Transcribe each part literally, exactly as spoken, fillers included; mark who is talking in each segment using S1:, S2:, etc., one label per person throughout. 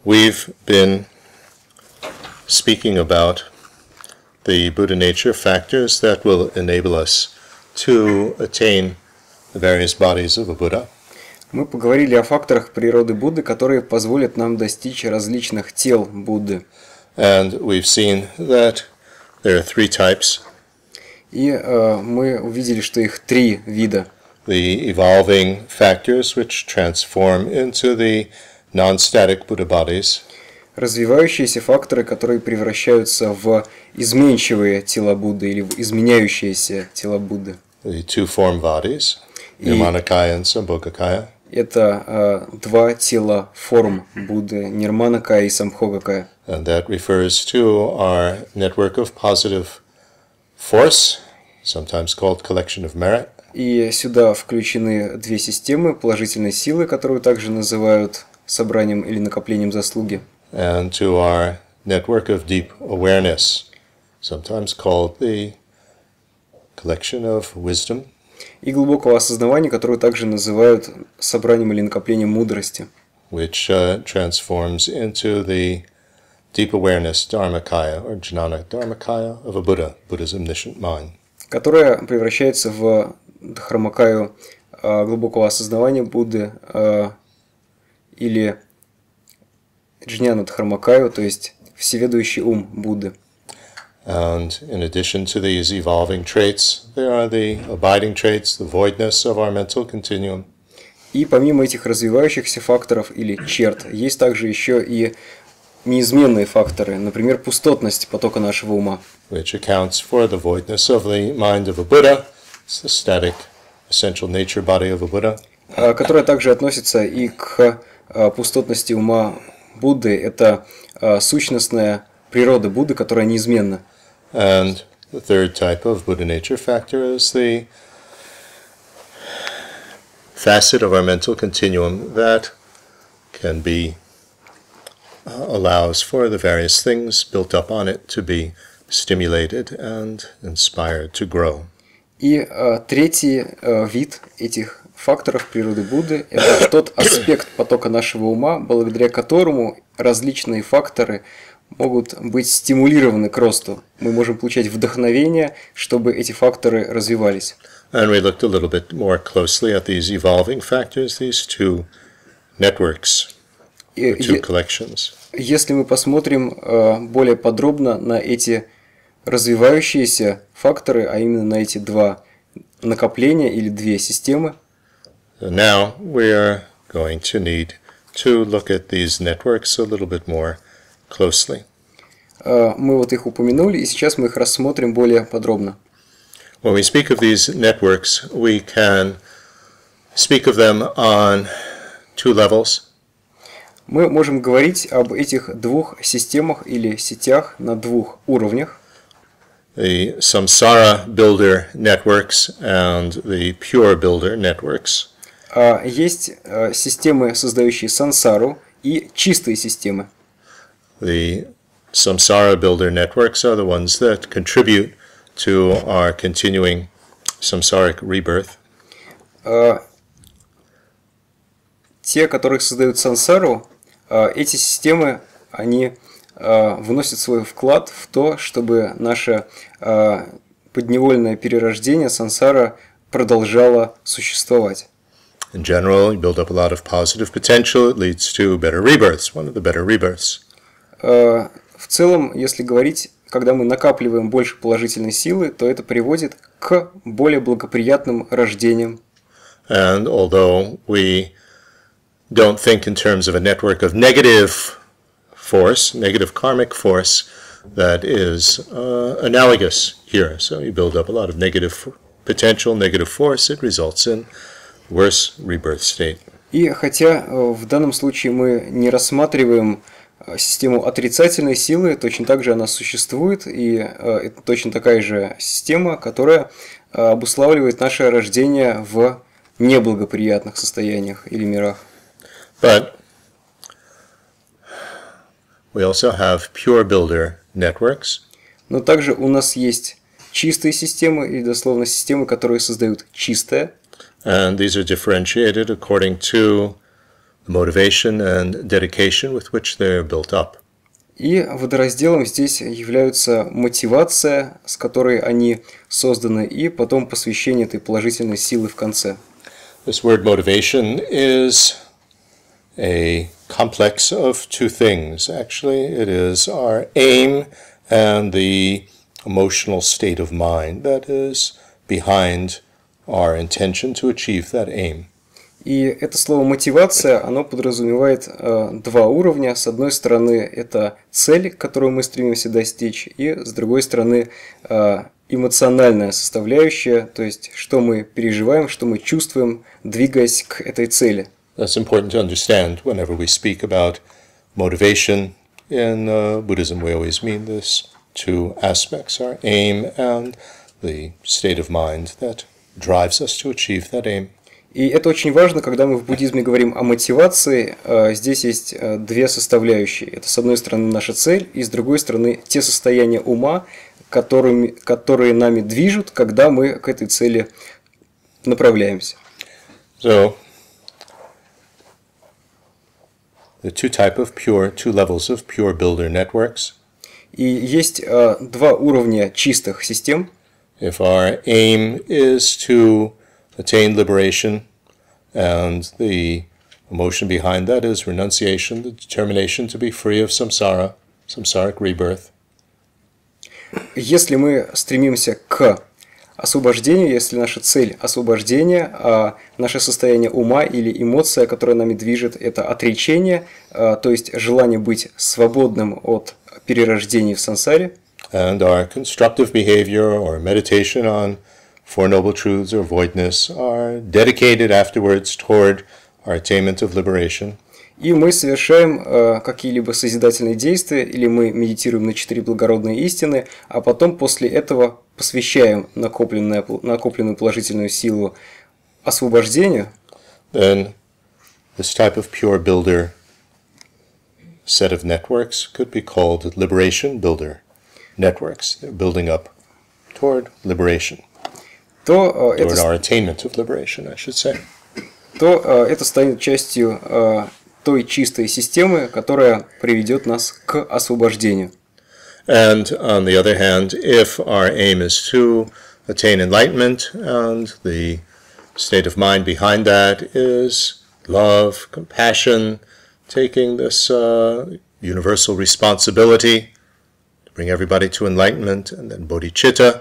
S1: We've been speaking about the Buddha nature factors that will enable us to attain the various bodies of a Buddha.
S2: Мы поговорили о факторах природы Будды, которые позволят нам достичь различных тел Будды.
S1: And we've seen that there are three types.
S2: И э, мы увидели, что их три вида.
S1: The evolving factors which transform into the non-static Buddha bodies.
S2: Развивающиеся факторы, которые превращаются в изменчивые тела Будды или в изменяющиеся тела Будды.
S1: The two form bodies, Nirmanakaya and Sambhogakaya.
S2: Это э, два тела форм Будды, Нирманакая и Самбхогакая.
S1: And that refers to our network of positive force, sometimes called collection of merit.
S2: И сюда включены две системы положительной силы, которую также называют собранием или накоплением заслуги.
S1: And to our network of deep awareness, sometimes called the collection of wisdom.
S2: И глубокого осознавания, которую также называют собранием или накоплением мудрости.
S1: Which uh, transforms into the deep awareness Dharmakaya or Jnana Dharmakaya of a Buddha, Buddha's omniscient mind.
S2: Которая превращается в Дхармакаю э, глубокого осознавания Будды э, или Джняна Дхармакаю, то есть всеведущий ум Будды.
S1: And in addition to these evolving traits, there are the abiding traits, the voidness of our mental continuum.
S2: И помимо этих развивающихся факторов или черт, есть также еще и неизменные факторы, например, пустотность потока нашего ума.
S1: Which accounts for the voidness of the mind of a Buddha. It's the static, essential nature body of a Buddha.
S2: Которая также относится и к пустотности ума Будды. Это сущностная природа Будды, которая неизменна.
S1: And the third type of Buddha nature factor is the facet of our mental continuum that can be uh, allows for the various things built up on it to be stimulated and inspired to grow.
S2: И э, третий э, вид этих факторов природы Будды – это тот аспект потока нашего ума, благодаря которому различные факторы могут быть стимулированы к росту. Мы можем получать вдохновение, чтобы эти факторы развивались.
S1: And we looked a little bit more closely at these evolving factors, these two networks,
S2: И,
S1: two collections.
S2: Если мы посмотрим э, более подробно на эти развивающиеся факторы, а именно на эти два накопления или две системы,
S1: Now we are going to need to look at these networks a little bit more closely.
S2: мы вот их упомянули, и сейчас мы их рассмотрим более подробно.
S1: When we speak of these networks, we can speak of them on two levels.
S2: Мы можем говорить об этих двух системах или сетях на двух уровнях.
S1: The samsara builder networks and the pure builder networks.
S2: Есть системы, создающие сансару, и чистые системы.
S1: The samsara builder networks are the ones that contribute to our continuing samsaric rebirth.
S2: Те, которые создают сансару, эти системы, они вносят свой вклад в то, чтобы наше подневольное перерождение сансара продолжало существовать.
S1: In general, you build up a lot of positive potential. It leads to better rebirths, one of the better rebirths.
S2: В целом, если говорить, когда мы накапливаем больше положительной силы, то это приводит к более благоприятным рождениям.
S1: And although we don't think in terms of a network of negative force, negative karmic force, that is uh, analogous here. So you build up a lot of negative potential, negative force, it results in worse rebirth state.
S2: И хотя в данном случае мы не рассматриваем систему отрицательной силы, точно так же она существует, и это точно такая же система, которая обуславливает наше рождение в неблагоприятных состояниях или мирах.
S1: But we also have pure builder networks.
S2: Но также у нас есть чистые системы, или дословно системы, которые создают чистое.
S1: And these are differentiated according to the motivation and dedication with which they're built up.
S2: И водоразделом здесь являются мотивация, с которой они созданы, и потом посвящение этой положительной силы в конце.
S1: This word motivation is a complex of two things. Actually, it is our aim and the emotional state of mind that is behind our intention to achieve that aim.
S2: И это слово мотивация, оно подразумевает э, два уровня. С одной стороны, это цель, которую мы стремимся достичь, и с другой стороны, э, эмоциональная составляющая, то есть что мы переживаем, что мы чувствуем, двигаясь к этой цели.
S1: That's important to understand whenever we speak about motivation. In uh, Buddhism, we always mean this two aspects, our aim and the state of mind that drives us to achieve that aim.
S2: И это очень важно, когда мы в буддизме говорим о мотивации. Здесь есть две составляющие. Это, с одной стороны, наша цель, и с другой стороны, те состояния ума, которыми, которые нами движут, когда мы к этой цели направляемся.
S1: So, the two type of pure, two levels of pure builder networks.
S2: И есть uh, два уровня чистых систем.
S1: If our aim is to attain liberation, and the emotion behind that is renunciation, the determination to be free of samsara, samsaric rebirth.
S2: Если мы стремимся к освобождению, если наша цель освобождение, а наше состояние ума или эмоция, которая нами движет, это отречение, то есть желание быть свободным от перерождений в сансаре.
S1: And our constructive behavior or meditation on Four Noble Truths or voidness are dedicated afterwards toward our attainment of liberation.
S2: И мы совершаем э, какие-либо созидательные действия, или мы медитируем на четыре благородные истины, а потом после этого посвящаем накопленную, накопленную положительную силу освобождению.
S1: Then this type of pure builder set of networks could be called liberation builder networks. They're building up toward liberation.
S2: То, э,
S1: toward
S2: это,
S1: our attainment of liberation, I should say.
S2: то э, это станет частью э, той чистой системы, которая приведет нас к освобождению.
S1: And on the other hand, if our aim is to attain enlightenment, and the state of mind behind that is love, compassion, taking this uh, universal responsibility to bring everybody to enlightenment, and then bodhicitta.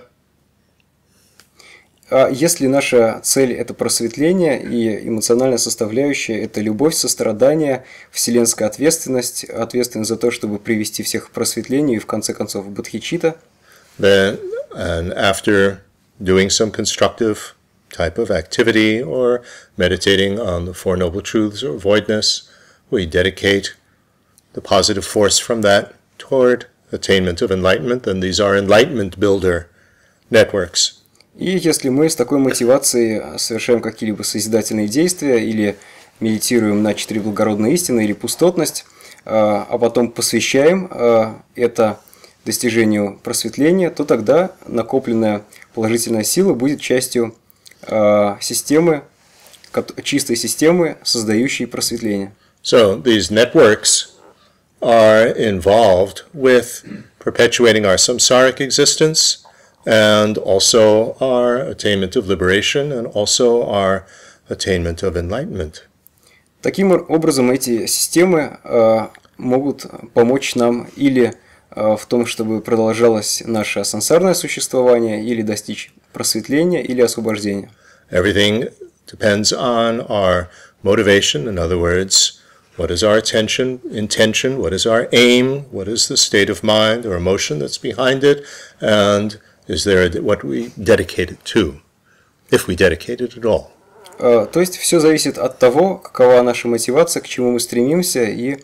S2: А если наша цель – это просветление, и эмоциональная составляющая – это любовь, сострадание, вселенская ответственность, ответственность за то, чтобы привести всех к просветлению и, в конце концов, бодхичитта,
S1: Then, and after doing some constructive type of activity or meditating on the Four Noble Truths or voidness, we dedicate the positive force from that toward attainment of enlightenment, and these are enlightenment builder networks.
S2: И если мы с такой мотивацией совершаем какие-либо созидательные действия или медитируем на четыре благородные истины или пустотность, а потом посвящаем это достижению просветления, то тогда накопленная положительная сила будет частью системы, чистой системы, создающей просветление.
S1: So these networks are involved with perpetuating our samsaric existence, and also our attainment of liberation, and also our attainment of enlightenment.
S2: Таким образом, эти системы э, могут помочь нам или э, в том, чтобы продолжалось наше сансарное существование, или достичь просветления, или освобождения.
S1: Everything depends on our motivation. In other words, what is our attention, intention, what is our aim, what is the state of mind or emotion that's behind it, and is there what we dedicate it to, if we dedicate it at all.
S2: То есть все зависит от того, какова наша мотивация, к чему мы стремимся и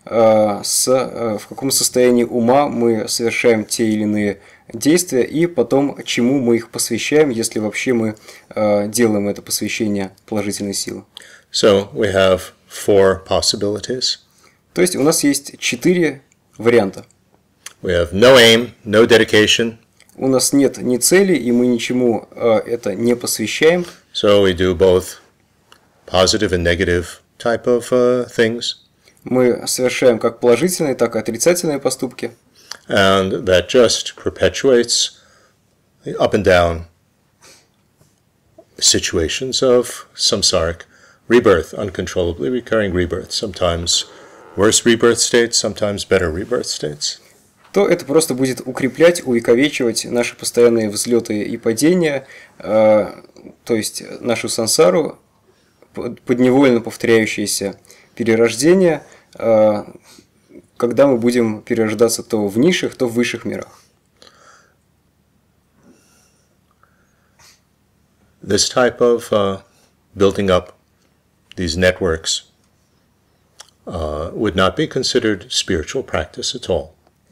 S2: с, в каком состоянии ума мы совершаем те или иные действия, и потом чему мы их посвящаем, если вообще мы делаем это посвящение положительной силы.
S1: So we have four possibilities.
S2: То есть у нас есть четыре варианта.
S1: We have no aim, no dedication.
S2: У нас нет ни цели, и мы ничему э, это не посвящаем.
S1: So we do both positive and negative type of uh, things.
S2: Мы совершаем как положительные, так и отрицательные поступки.
S1: And that just perpetuates the up and down situations of samsaric rebirth, uncontrollably recurring rebirth, sometimes worse rebirth states, sometimes better rebirth states.
S2: То это просто будет укреплять, увековечивать наши постоянные взлеты и падения, э, то есть нашу сансару, подневольно повторяющиеся перерождения, э, когда мы будем перерождаться то в низших, то в высших мирах.
S1: This type of uh, building up these networks uh, would not be considered spiritual practice at all.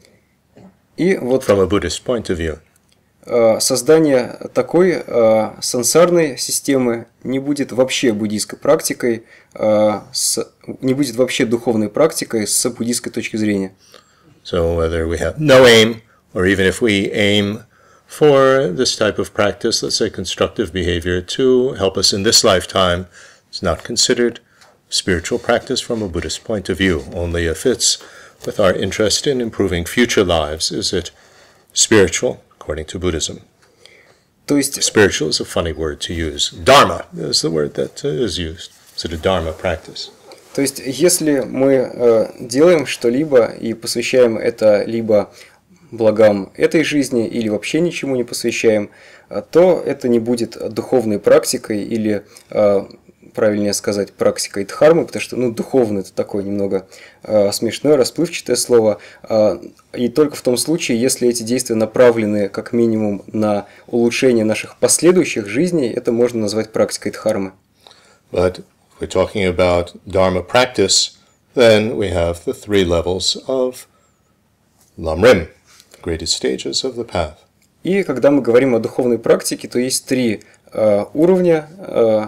S2: И вот
S1: from a Buddhist point of view.
S2: Создание такой э, сансарной системы не будет вообще буддийской практикой, э, с, не будет вообще духовной практикой с буддийской точки зрения.
S1: So whether we have no aim, or even if we aim for this type of practice, let's say constructive behavior, to help us in this lifetime, it's not considered spiritual practice from a Buddhist point of view. Only if it's with our interest in improving future lives is it spiritual, according to Buddhism.
S2: То есть,
S1: spiritual is a funny word to use. Dharma is the word that is used. Is it a dharma practice?
S2: То есть, если мы э, делаем что-либо и посвящаем это либо благам этой жизни или вообще ничему не посвящаем, то это не будет духовной практикой или, э, правильнее сказать, практикой дхармы, потому что ну, духовно это такое немного э, смешное, расплывчатое слово. Э, и только в том случае, если эти действия направлены как минимум на улучшение наших последующих жизней, это можно назвать практикой дхармы.
S1: But if we're talking about dharma practice, then we have the three levels of lamrim, the greatest stages of the path.
S2: И когда мы говорим о духовной практике, то есть три э, уровня. Э,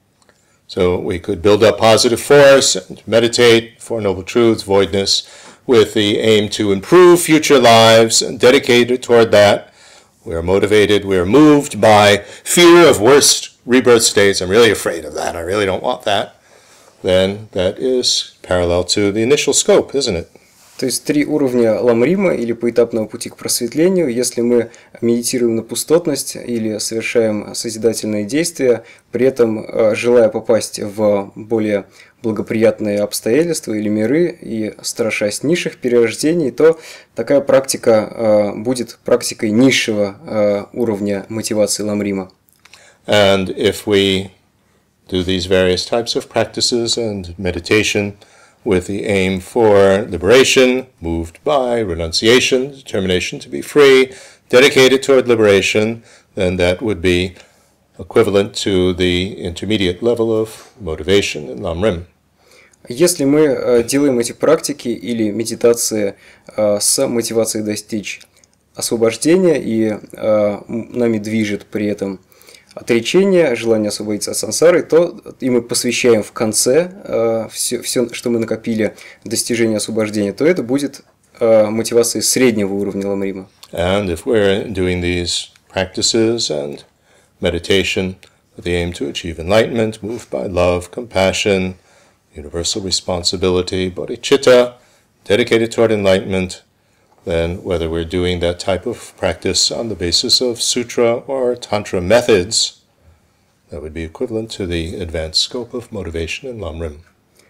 S1: So we could build up positive force, and meditate, Four Noble Truths, voidness, with the aim to improve future lives, and dedicated toward that. We are motivated, we are moved by fear of worst rebirth states. I'm really afraid of that, I really don't want that. Then that is parallel to the initial scope, isn't it?
S2: То есть три уровня ламрима или поэтапного пути к просветлению. Если мы медитируем на пустотность или совершаем созидательные действия, при этом желая попасть в более благоприятные обстоятельства или миры и страшась низших перерождений, то такая практика будет практикой низшего уровня мотивации ламрима.
S1: And if we do these various types of practices and meditation with the aim for liberation, moved by renunciation, determination to be free, dedicated toward liberation, then that would be equivalent to the intermediate level of motivation in Lamrim.
S2: Если мы делаем эти практики или медитации с мотивацией достичь освобождения и нами движет при этом отречение, желание освободиться от сансары, то и мы посвящаем в конце э, все, все, что мы накопили, достижение освобождения, то это будет э, мотивацией среднего уровня ламрима.
S1: And if we're doing these practices and meditation with the aim to achieve enlightenment, moved by love, compassion, universal responsibility, bodhicitta, dedicated toward enlightenment, then whether we're doing that type of practice on the basis of sutra or tantra methods, that would be equivalent to the advanced scope of motivation in Lamrim.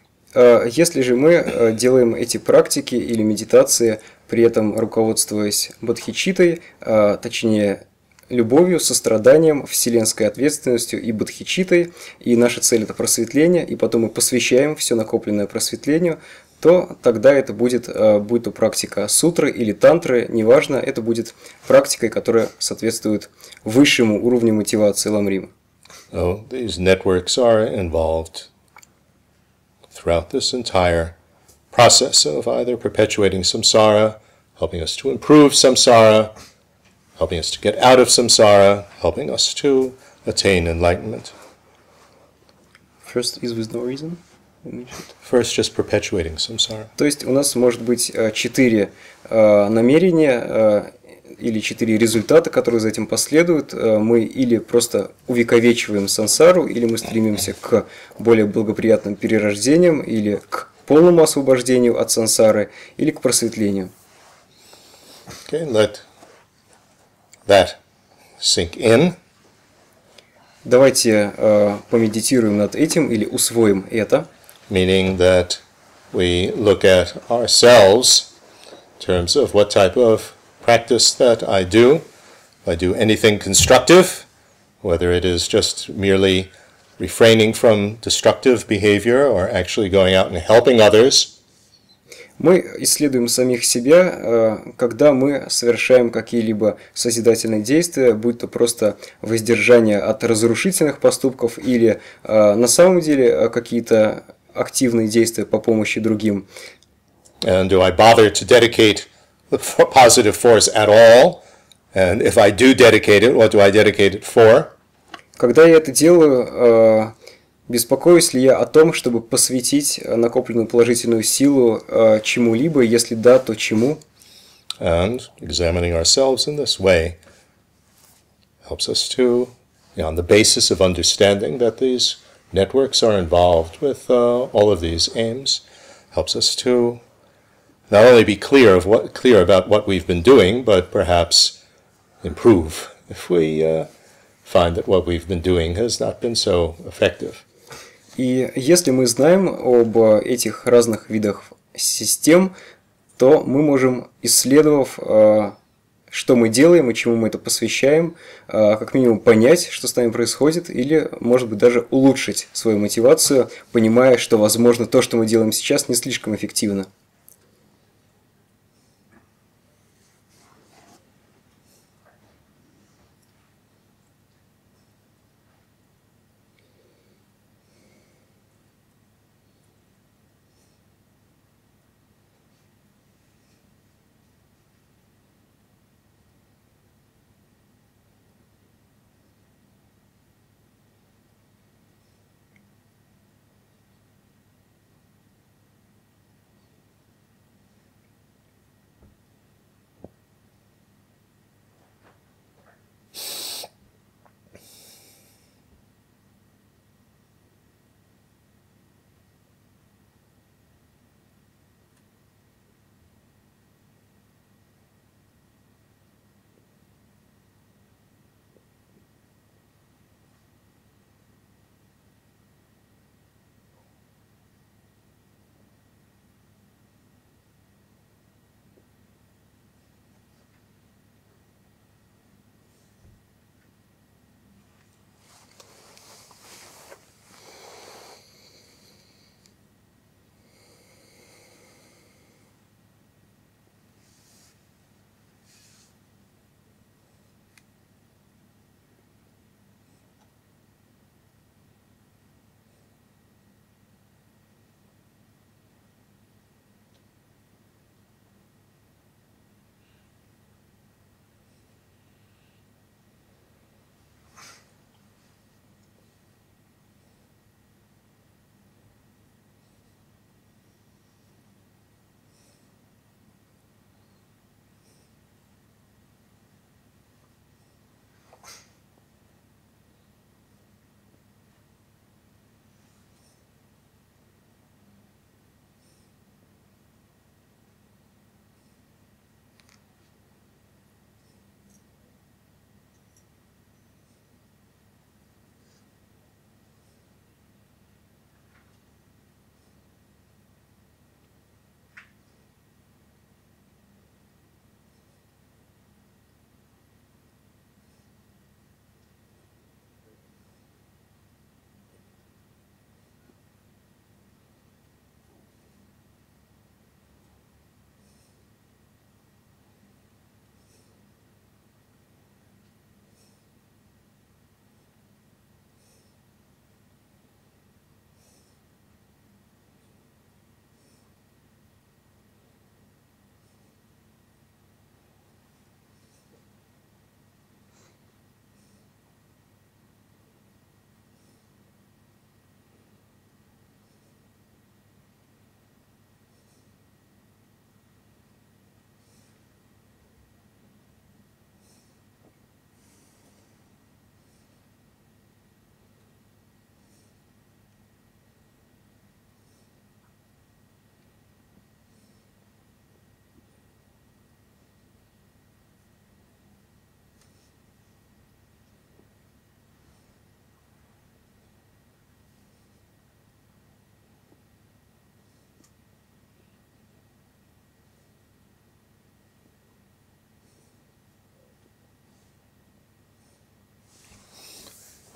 S2: Если же мы делаем эти практики или медитации, при этом руководствуясь бодхичиттой, точнее любовью, состраданием, вселенской ответственностью и бодхичиттой, и наша цель – это просветление, и потом мы посвящаем все накопленное просветлению, то тогда это будет, будь то практика сутры или тантры, неважно, это будет практикой, которая соответствует высшему уровню мотивации ламрима.
S1: So these networks are involved throughout this entire process of either perpetuating samsara, helping us to improve samsara, helping us to get out of samsara, helping us to attain enlightenment.
S2: First is with no reason.
S1: First, just perpetuating samsara.
S2: То есть у нас может быть четыре намерения или четыре результата, которые за этим последуют, мы или просто увековечиваем сансару, или мы стремимся к более благоприятным перерождениям, или к полному освобождению от сансары, или к просветлению.
S1: Okay, let that sink in.
S2: Давайте э, помедитируем над этим или усвоим это.
S1: Meaning that we look at ourselves in terms of what type of practice that I do. If I do anything constructive, whether it is just merely refraining from destructive behavior or actually going out and helping others.
S2: Мы исследуем самих себя, когда мы совершаем какие-либо созидательные действия, будь то просто воздержание от разрушительных поступков или на самом деле какие-то активные действия по помощи другим.
S1: And do I bother to dedicate the positive force at all? And if I do dedicate it, what do I dedicate it for?
S2: Когда я это делаю, беспокоюсь ли я о том, чтобы посвятить накопленную положительную силу чему-либо, если да, то чему?
S1: And examining ourselves in this way helps us to, you know, on the basis of understanding that these networks are involved with uh, all of these aims, helps us to not only be clear of what clear about what we've been doing, but perhaps improve if we uh, find that what we've been doing has not been so effective.
S2: И если мы знаем об этих разных видах систем, то мы можем, исследовав, что мы делаем и чему мы это посвящаем, как минимум понять, что с нами происходит, или, может быть, даже улучшить свою мотивацию, понимая, что, возможно, то, что мы делаем сейчас, не слишком эффективно.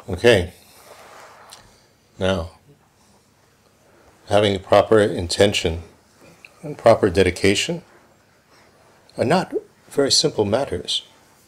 S1: Okay. Now, having proper intention and proper dedication are not very simple matters.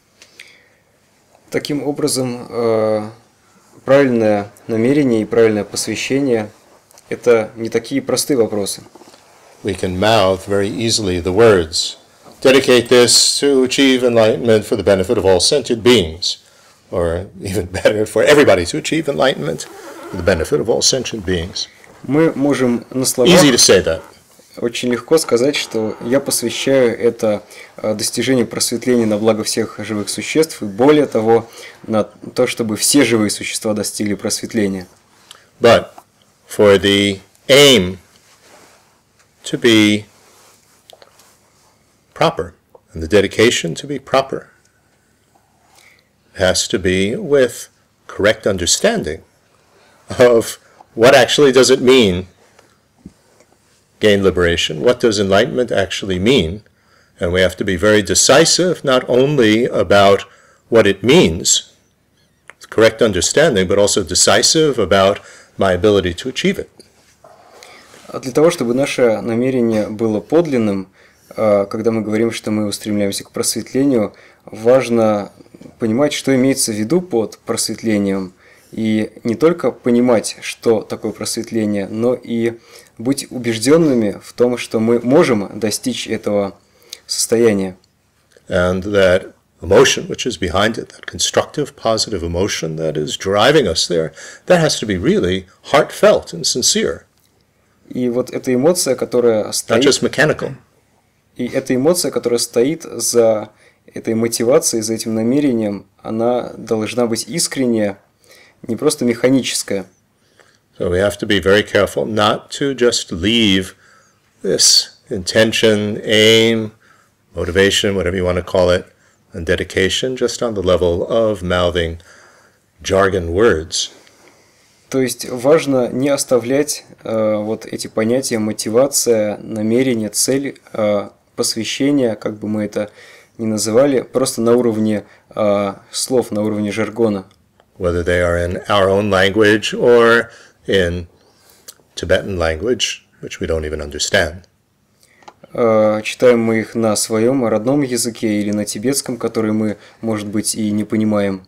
S2: Таким образом, э, правильное намерение и правильное посвящение – это не такие простые вопросы.
S1: We can mouth very easily the words, dedicate this to achieve enlightenment for the benefit of all sentient beings, or even better, for everybody to achieve enlightenment for the benefit of all sentient beings.
S2: Мы можем на словах
S1: Easy to say that.
S2: очень легко сказать, что я посвящаю это достижению просветления на благо всех живых существ, и более того, на то, чтобы все живые существа достигли просветления.
S1: But for the aim to be proper, and the dedication to be proper, it has to be with correct understanding of what actually does it mean gain liberation, what does enlightenment actually mean, and we have to be very decisive not only about what it means, correct understanding, but also decisive about my ability to achieve it.
S2: А для того, чтобы наше намерение было подлинным, когда мы говорим, что мы устремляемся к просветлению, важно понимать, что имеется в виду под просветлением, и не только понимать, что такое просветление, но и быть убежденными в том, что мы можем достичь этого состояния.
S1: And that emotion which is behind it, that constructive, positive emotion that is driving us there, that has to be really heartfelt and sincere.
S2: И вот эта эмоция, которая
S1: Not
S2: стоит,
S1: just mechanical.
S2: и эта эмоция, которая стоит за этой мотивацией, за этим намерением, она должна быть искренняя, не просто механическая.
S1: So we have to be very careful not to just leave this intention, aim, motivation, whatever you want to call it, and dedication just on the level of mouthing jargon words.
S2: То есть важно не оставлять э, вот эти понятия мотивация, намерение, цель, э, посвящение, как бы мы это ни называли, просто на уровне э, слов, на уровне жаргона.
S1: Whether they are in our own language or in Tibetan language, which we don't even understand.
S2: Э, читаем мы их на своем родном языке или на тибетском, который мы, может быть, и не понимаем.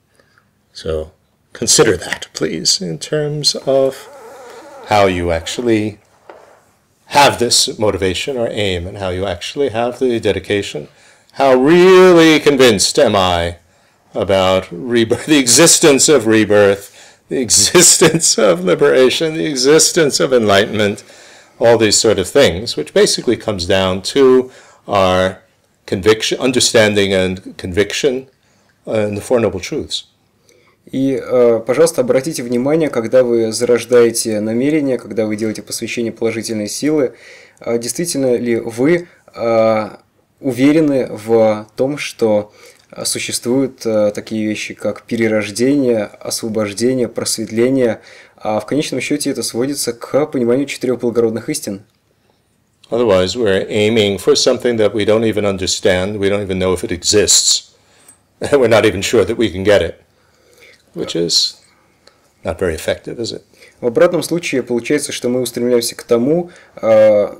S1: So consider that, please, in terms of how you actually have this motivation or aim and how you actually have the dedication. How really convinced am I about rebirth, the existence of rebirth, the existence of liberation, the existence of enlightenment, all these sort of things, which basically comes down to our conviction, understanding and conviction in the Four Noble Truths.
S2: И, э, пожалуйста, обратите внимание, когда вы зарождаете намерение, когда вы делаете посвящение положительной силы, э, действительно ли вы э, уверены в том, что существуют э, такие вещи, как перерождение, освобождение, просветление, а в конечном счете это сводится к пониманию четырех благородных истин.
S1: Otherwise, we're aiming for something that we don't even understand, we don't even know if it exists, and we're not even sure that we can get it. Which is not very effective, is it?
S2: В обратном случае получается, что мы устремляемся к тому, э,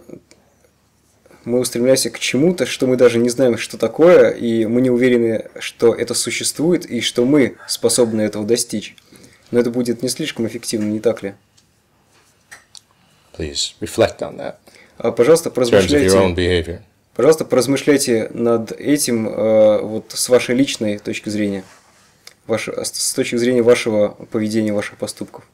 S2: мы устремляемся к чему-то, что мы даже не знаем, что такое, и мы не уверены, что это существует, и что мы способны этого достичь. Но это будет не слишком эффективно, не так ли?
S1: Please reflect on that.
S2: А, пожалуйста,
S1: In terms of your own
S2: поразмышляйте,
S1: behavior.
S2: пожалуйста, поразмышляйте над этим э, вот с вашей личной точки зрения. Ваш, с точки зрения вашего поведения, ваших поступков.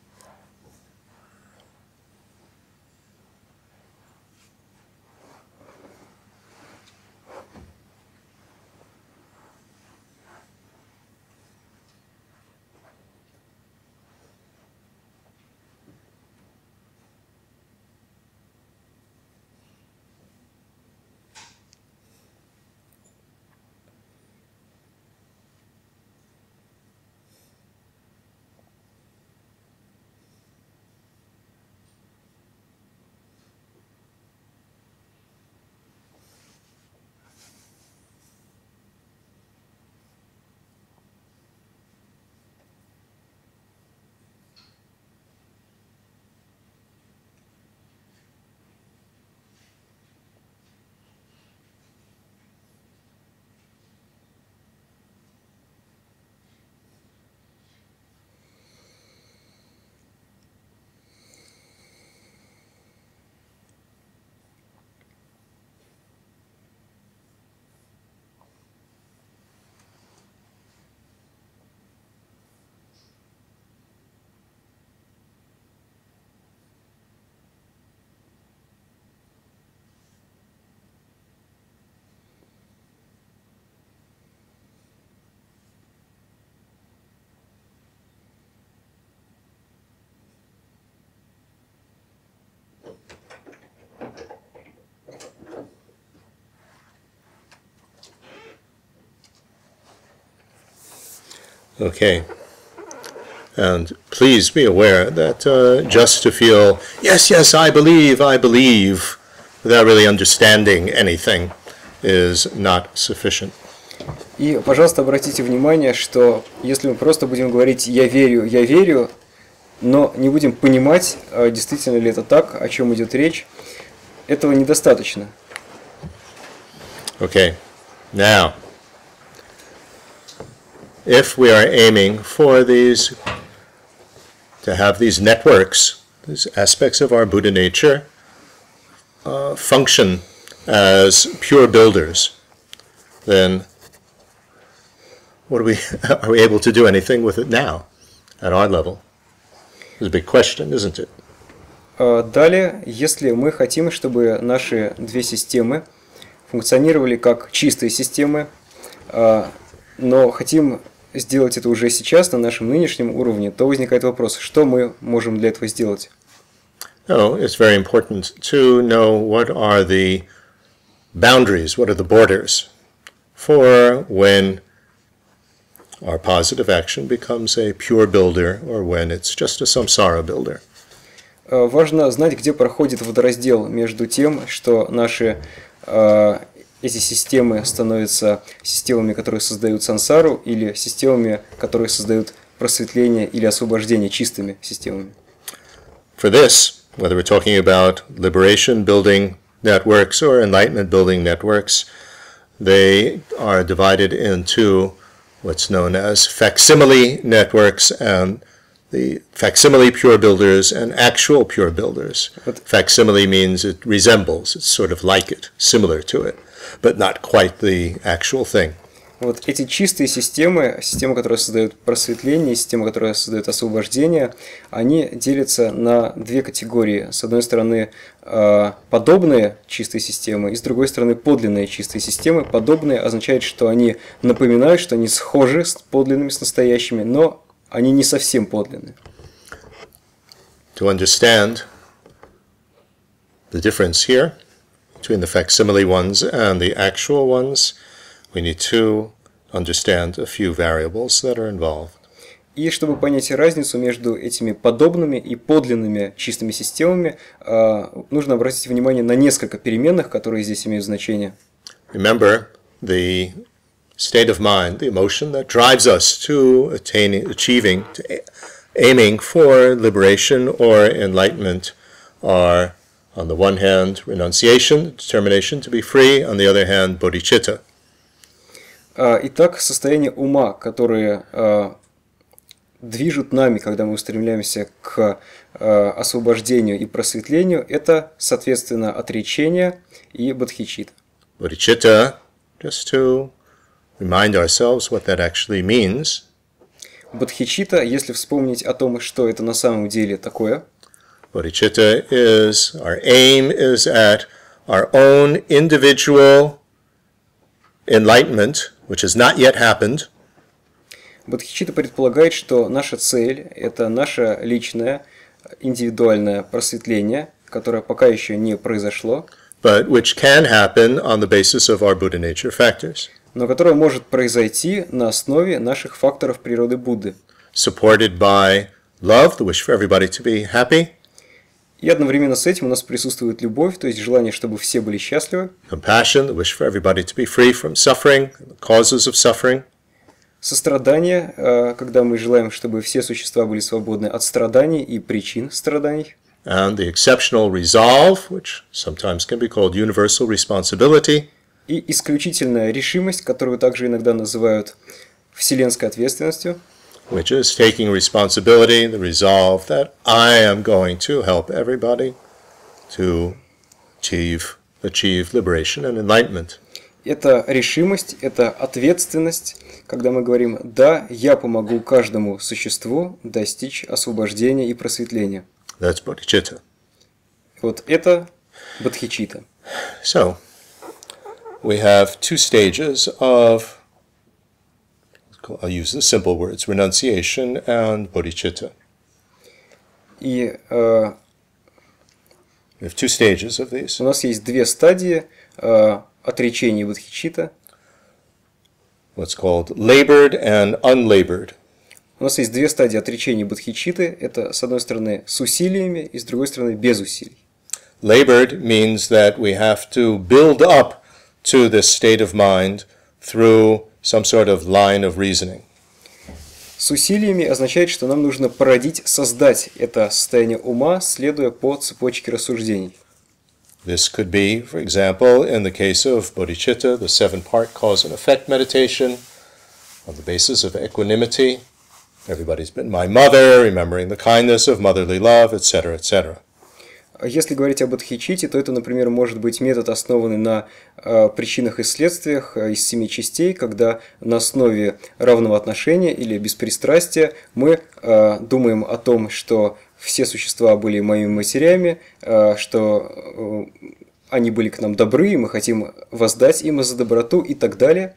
S1: Okay. And please be aware that uh, just to feel, yes, yes, I believe, I believe, without really understanding anything is not sufficient.
S2: И, пожалуйста, обратите внимание, что если мы просто будем говорить «я верю, я верю», но не будем понимать, действительно ли это так, о чем идет речь, этого недостаточно.
S1: Okay. Now, if we are aiming for these, to have these networks, these aspects of our Buddha nature, uh, function as pure builders, then what are we, are we able to do anything with it now, at our level? It's a big question, isn't it?
S2: Далее, если мы хотим, чтобы наши две системы функционировали как чистые системы, но хотим сделать это уже сейчас на нашем нынешнем уровне, то возникает вопрос, что мы можем для этого сделать?
S1: No, it's very important to know what are the boundaries, what are the borders for when our positive action becomes a pure builder or when it's just a samsara builder.
S2: Важно знать, где проходит водораздел между тем, что наши э, эти системы становятся системами, которые создают сансару, или системами, которые создают просветление или освобождение, чистыми системами.
S1: For this, whether we're talking about liberation building networks or enlightenment building networks, they are divided into what's known as facsimile networks and the facsimile pure builders and actual pure builders. Facsimile means it resembles, it's sort of like it, similar to it, but not quite the actual thing.
S2: Вот эти чистые системы, системы, которые создают просветление, системы, которые создают освобождение, они делятся на две категории. С одной стороны, подобные чистые системы, и с другой стороны, подлинные чистые системы. Подобные означает, что они напоминают, что они схожи с подлинными, с настоящими, но они не совсем подлинны.
S1: To understand the difference here between the facsimile ones and the actual ones, we need to understand a few variables that are involved.
S2: И чтобы понять разницу между этими подобными и подлинными чистыми системами, нужно обратить внимание на несколько переменных, которые здесь имеют значение.
S1: Remember, the state of mind, the emotion that drives us to attaining, achieving, to aiming for liberation or enlightenment are, on the one hand, renunciation, determination to be free, on the other hand, bodhicitta.
S2: Итак, состояние ума, которые движут нами, когда мы устремляемся к освобождению и просветлению, это, соответственно, отречение и бодхичитта.
S1: Bodhicitta, just to remind ourselves what that actually means.
S2: Бодхичитта, если вспомнить о том, что это на самом деле такое.
S1: Bodhicitta is, our aim is at our own individual enlightenment, which has not yet happened.
S2: Бодхичитта предполагает, что наша цель – это наше личное, индивидуальное просветление, которое пока еще не произошло,
S1: but which can happen on the basis of our Buddha nature factors.
S2: Но которое может произойти на основе наших факторов природы Будды.
S1: Supported by love, the wish for everybody to be happy.
S2: И одновременно с этим у нас присутствует любовь, то есть желание, чтобы все были счастливы.
S1: Compassion, the wish for everybody to be free from suffering, the causes of suffering.
S2: Сострадание, когда мы желаем, чтобы все существа были свободны от страданий и причин страданий.
S1: And the exceptional resolve, which sometimes can be called universal responsibility.
S2: И исключительная решимость, которую также иногда называют вселенской ответственностью.
S1: Which is taking responsibility, the resolve that I am going to help everybody to achieve, achieve liberation and enlightenment.
S2: Это решимость, это ответственность, когда мы говорим «да, я помогу каждому существу достичь освобождения и просветления».
S1: That's bodhicitta.
S2: Вот это бодхичитта.
S1: So, we have two stages of, I'll use the simple words, renunciation and bodhicitta.
S2: И э,
S1: we have two stages of these.
S2: У нас есть две стадии э, отречения и бодхичитта.
S1: What's called labored and unlabored
S2: У нас есть две стадии отречения бодхичитты. Это, с одной стороны, с усилиями, и с другой стороны, без усилий.
S1: Labored means that we have to build up to this state of mind through some sort of line of reasoning.
S2: С усилиями означает, что нам нужно породить, создать это состояние ума, следуя по цепочке рассуждений.
S1: This could be, for example, in the case of bodhicitta, the seven-part cause and effect meditation, on the basis of equanimity. Everybody's been my mother, remembering the kindness of motherly love, et cetera, et cetera.
S2: Если говорить об бодхичитте, то это, например, может быть метод, основанный на э, причинах и следствиях э, из семи частей, когда на основе равного отношения или беспристрастия мы э, думаем о том, что все существа были моими матерями, э, что э, они были к нам добры, и мы хотим воздать им за доброту и так далее.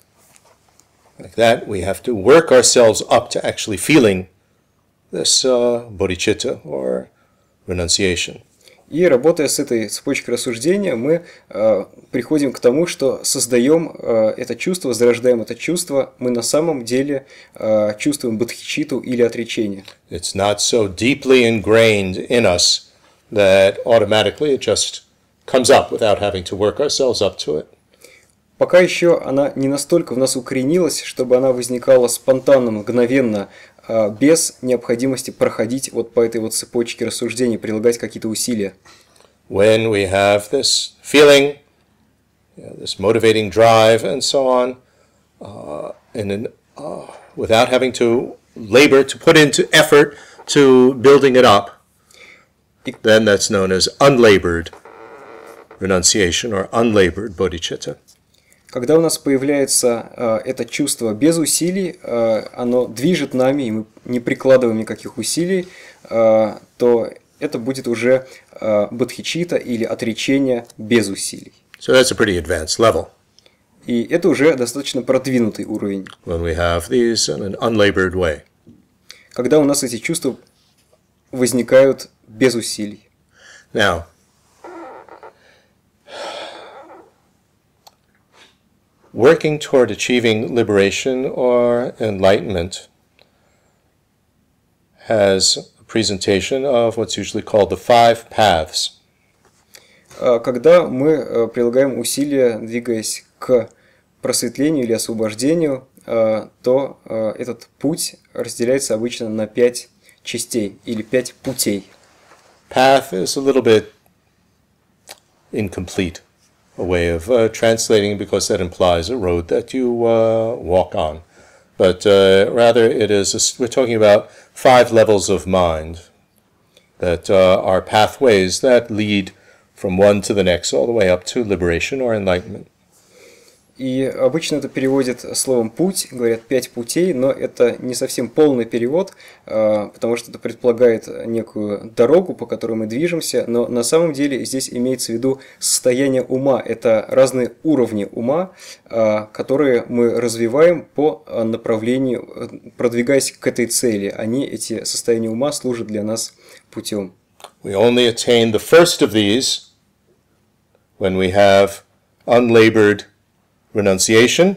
S1: Like that, we have to work ourselves up to actually feeling this uh, bodhicitta or renunciation.
S2: И работая с этой цепочкой рассуждения, мы э, приходим к тому, что создаем э, это чувство, зарождаем это чувство, мы на самом деле э, чувствуем бодхичитту или отречение.
S1: It's not so deeply ingrained in us that automatically it just comes up without having to work ourselves up to it.
S2: Пока еще она не настолько в нас укоренилась, чтобы она возникала спонтанно, мгновенно, без необходимости проходить вот по этой вот цепочке рассуждений, прилагать какие-то усилия.
S1: When we have this feeling, you know, this motivating drive and so on, uh, and then, uh, without having to labor, to put into effort to building it up, then that's known as unlabored renunciation or unlabored bodhicitta.
S2: Когда у нас появляется э, это чувство без усилий, э, оно движет нами, и мы не прикладываем никаких усилий, э, то это будет уже э, бодхичитта или отречение без усилий.
S1: So that's a pretty advanced level.
S2: И это уже достаточно продвинутый уровень.
S1: When we have these in an unlabored way.
S2: Когда у нас эти чувства возникают без усилий.
S1: Now, working toward achieving liberation or enlightenment has a presentation of what's usually called the five paths.
S2: Когда мы прилагаем усилия, двигаясь к просветлению или освобождению, то этот путь разделяется обычно на пять частей или пять путей.
S1: Path is a little bit incomplete. A way of uh, translating, because that implies a road that you uh, walk on. But uh, rather it is, a, we're talking about five levels of mind that uh, are pathways that lead from one to the next, all the way up to liberation or enlightenment.
S2: И обычно это переводят словом «путь», говорят «пять путей», но это не совсем полный перевод, потому что это предполагает некую дорогу, по которой мы движемся, но на самом деле здесь имеется в виду состояние ума. Это разные уровни ума, которые мы развиваем по направлению, продвигаясь к этой цели. Они, эти состояния ума, служат для нас путем.
S1: We only attain the first of these when we have unlabored renunciation,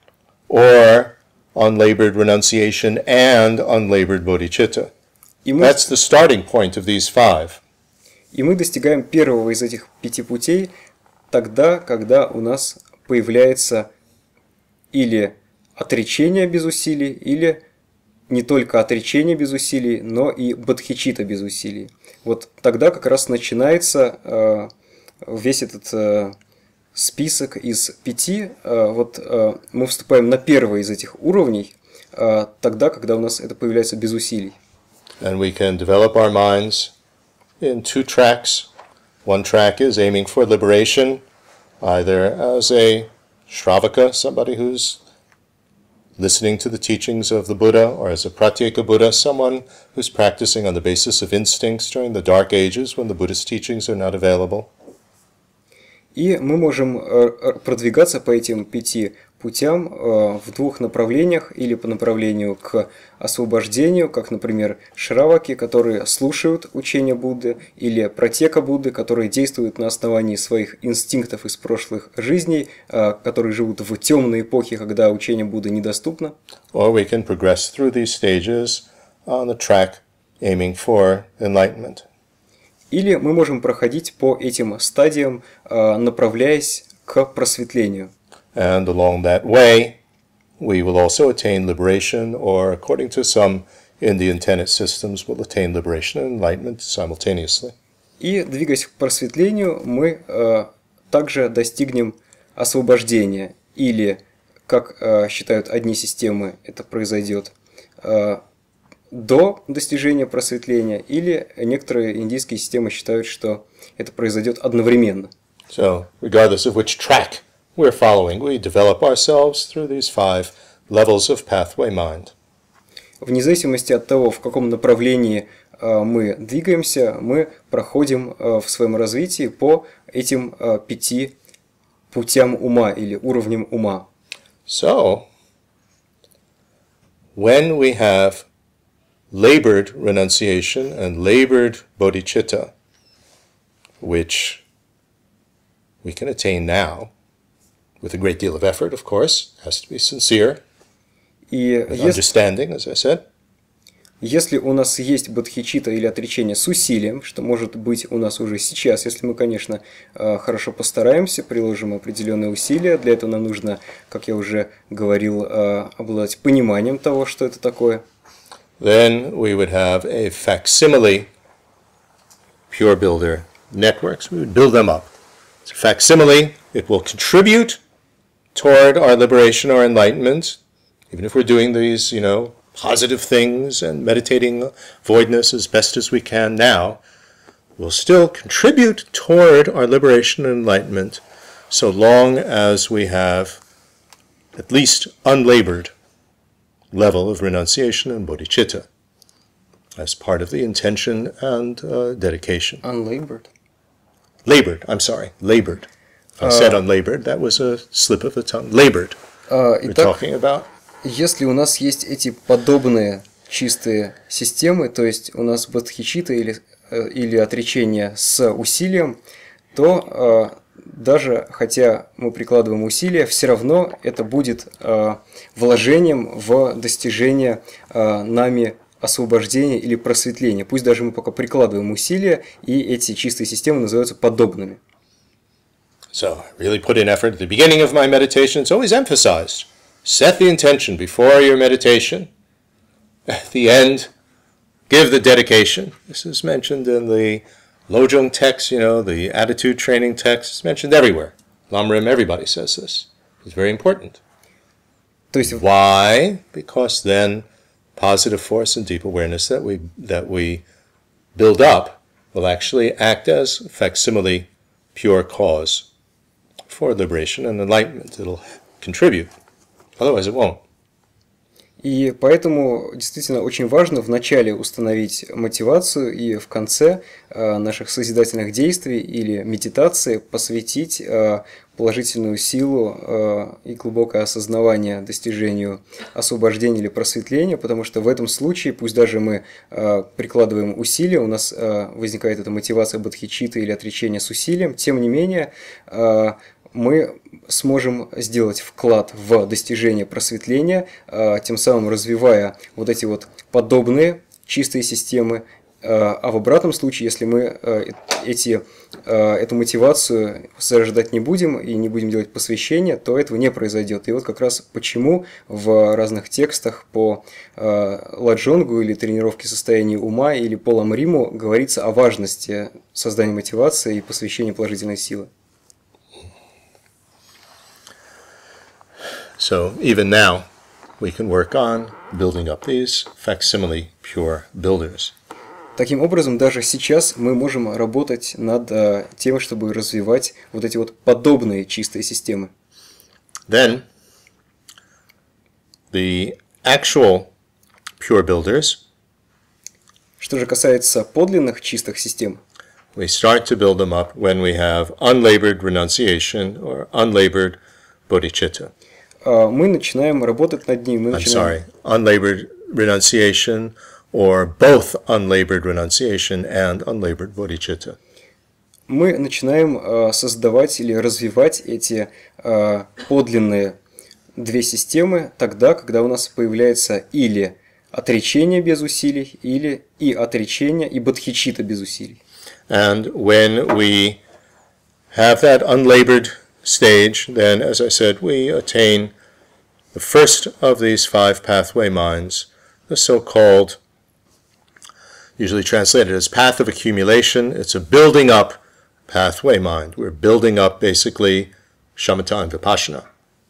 S1: or unlabored renunciation and unlabored bodhicitta.
S2: Мы,
S1: That's the starting point of these five.
S2: И мы достигаем первого из этих пяти путей тогда, когда у нас появляется или отречение без усилий, или не только отречение без усилий, но и бодхичитта без усилий. Вот тогда как раз начинается э, весь этот э, список из пяти. Вот мы вступаем на первый из этих уровней тогда, когда у нас это появляется без усилий.
S1: And we can develop our minds in two tracks. One track is aiming for liberation, either as a Shravaka, somebody who's listening to the teachings of the Buddha, or as a Pratyeka Buddha, someone who's practicing on the basis of instincts during the dark ages when the Buddhist teachings are not available.
S2: И мы можем продвигаться по этим пяти путям э, в двух направлениях, или по направлению к освобождению, как, например, шраваки, которые слушают учение Будды, или пратека Будды, которые действуют на основании своих инстинктов из прошлых жизней, э, которые живут в темной эпохе, когда учение Будды недоступно.
S1: Or we can progress through these stages on the track aiming for enlightenment.
S2: Или мы можем проходить по этим стадиям, э, направляясь к просветлению.
S1: And along that way, we will also attain liberation, or according to some Indian tenet systems, will attain liberation and enlightenment simultaneously.
S2: И, двигаясь к просветлению, мы э, также достигнем освобождения. Или, как э, считают одни системы, это произойдет э, до достижения просветления, или некоторые индийские системы считают, что это произойдет одновременно.
S1: So, regardless of which track we're following, we develop ourselves through these five levels of pathway mind.
S2: Вне зависимости от того, в каком направлении э, мы двигаемся, мы проходим э, в своем развитии по этим э, пяти путям ума или уровням ума.
S1: So, when we have labored renunciation and labored bodhicitta, which we can attain now, with a great deal of effort, of course, has to be sincere,
S2: И
S1: and
S2: если,
S1: understanding, as I said.
S2: если у нас есть бодхичитта или отречение с усилием, что может быть у нас уже сейчас, если мы, конечно, э, хорошо постараемся, приложим определенные усилия, для этого нам нужно, как я уже говорил, э, обладать пониманием того, что это такое.
S1: Then we would have a facsimile pure builder networks. We would build them up. It's a facsimile. It will contribute toward our liberation or enlightenment, even if we're doing these, you know, positive things and meditating voidness as best as we can now, will still contribute toward our liberation and enlightenment so long as we have at least unlabored level of renunciation and bodhicitta as part of the intention and uh, dedication.
S2: Unlabored.
S1: Labored, I'm sorry, labored. I said unlabored, that was a slip of the tongue. Labored,
S2: Uh,
S1: we're
S2: итак,
S1: talking about.
S2: если у нас есть эти подобные чистые системы, то есть у нас бодхичитта или, э, или отречение с усилием, то э, даже хотя мы прикладываем усилия, все равно это будет э, вложением в достижение э, нами освобождения или просветления. Пусть даже мы пока прикладываем усилия, и эти чистые системы называются подобными.
S1: So, I really put in effort. At the beginning of my meditation, it's always emphasized. Set the intention before your meditation. At the end, give the dedication. This is mentioned in the Lojong text, you know, the attitude training text. It's mentioned everywhere. Lamrim, everybody says this. It's very important.
S2: То есть,
S1: Why? Because then positive force and deep awareness that we that we build up will actually act as facsimile pure cause for liberation and enlightenment. It'll contribute. Otherwise it won't.
S2: И поэтому действительно очень важно вначале установить мотивацию и в конце э, наших созидательных действий или медитации посвятить э, положительную силу э, и глубокое осознавание достижению освобождения или просветления, потому что в этом случае, пусть даже мы э, прикладываем усилия, у нас э, возникает эта мотивация бодхичитты или отречения с усилием, тем не менее э, мы сможем сделать вклад в достижение просветления, тем самым развивая вот эти вот подобные чистые системы. А в обратном случае, если мы эти, эту мотивацию сождать не будем и не будем делать посвящение, то этого не произойдет. И вот как раз почему в разных текстах по ладжонгу или тренировке состояния ума или по ламриму говорится о важности создания мотивации и посвящения положительной силы.
S1: So even now, we can work on building up these facsimile pure builders.
S2: Таким образом, даже сейчас мы можем работать над uh, тем, чтобы развивать вот эти вот подобные чистые системы.
S1: Then, the actual pure builders,
S2: что же касается подлинных чистых систем,
S1: we start to build them up when we have unlabored renunciation or unlabored bodhicitta.
S2: мы начинаем работать над ним. Мы
S1: I'm
S2: начинаем...
S1: sorry, unlabored renunciation, or both unlabored renunciation and unlabored bodhicitta.
S2: Мы начинаем э, создавать или развивать эти э, подлинные две системы тогда, когда у нас появляется или отречение без усилий, или и отречение, и бодхичитта без усилий.
S1: And when we have that unlabored stage, then, as I said, we attain the first of these five pathway minds, the so-called, usually translated as path of accumulation. It's a building up pathway mind. We're building up basically shamatha and vipassana.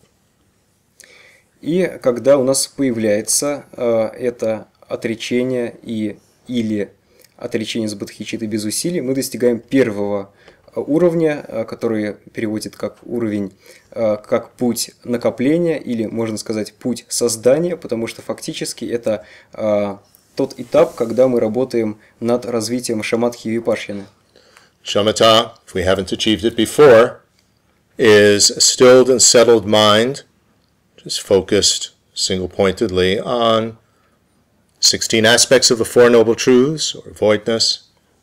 S2: И когда у нас появляется э, это отречение и, или отречение с бодхичиттой без усилий, мы достигаем первого уровня, э, который переводит как уровень, э, как путь накопления, или, можно сказать, путь создания, потому что фактически это э, тот этап, когда мы работаем над развитием шаматхи и випашьяны.
S1: Shamatha, if we haven't achieved it before, is a stilled and settled mind, just focused single-pointedly on sixteen aspects of the Four Noble Truths, or voidness.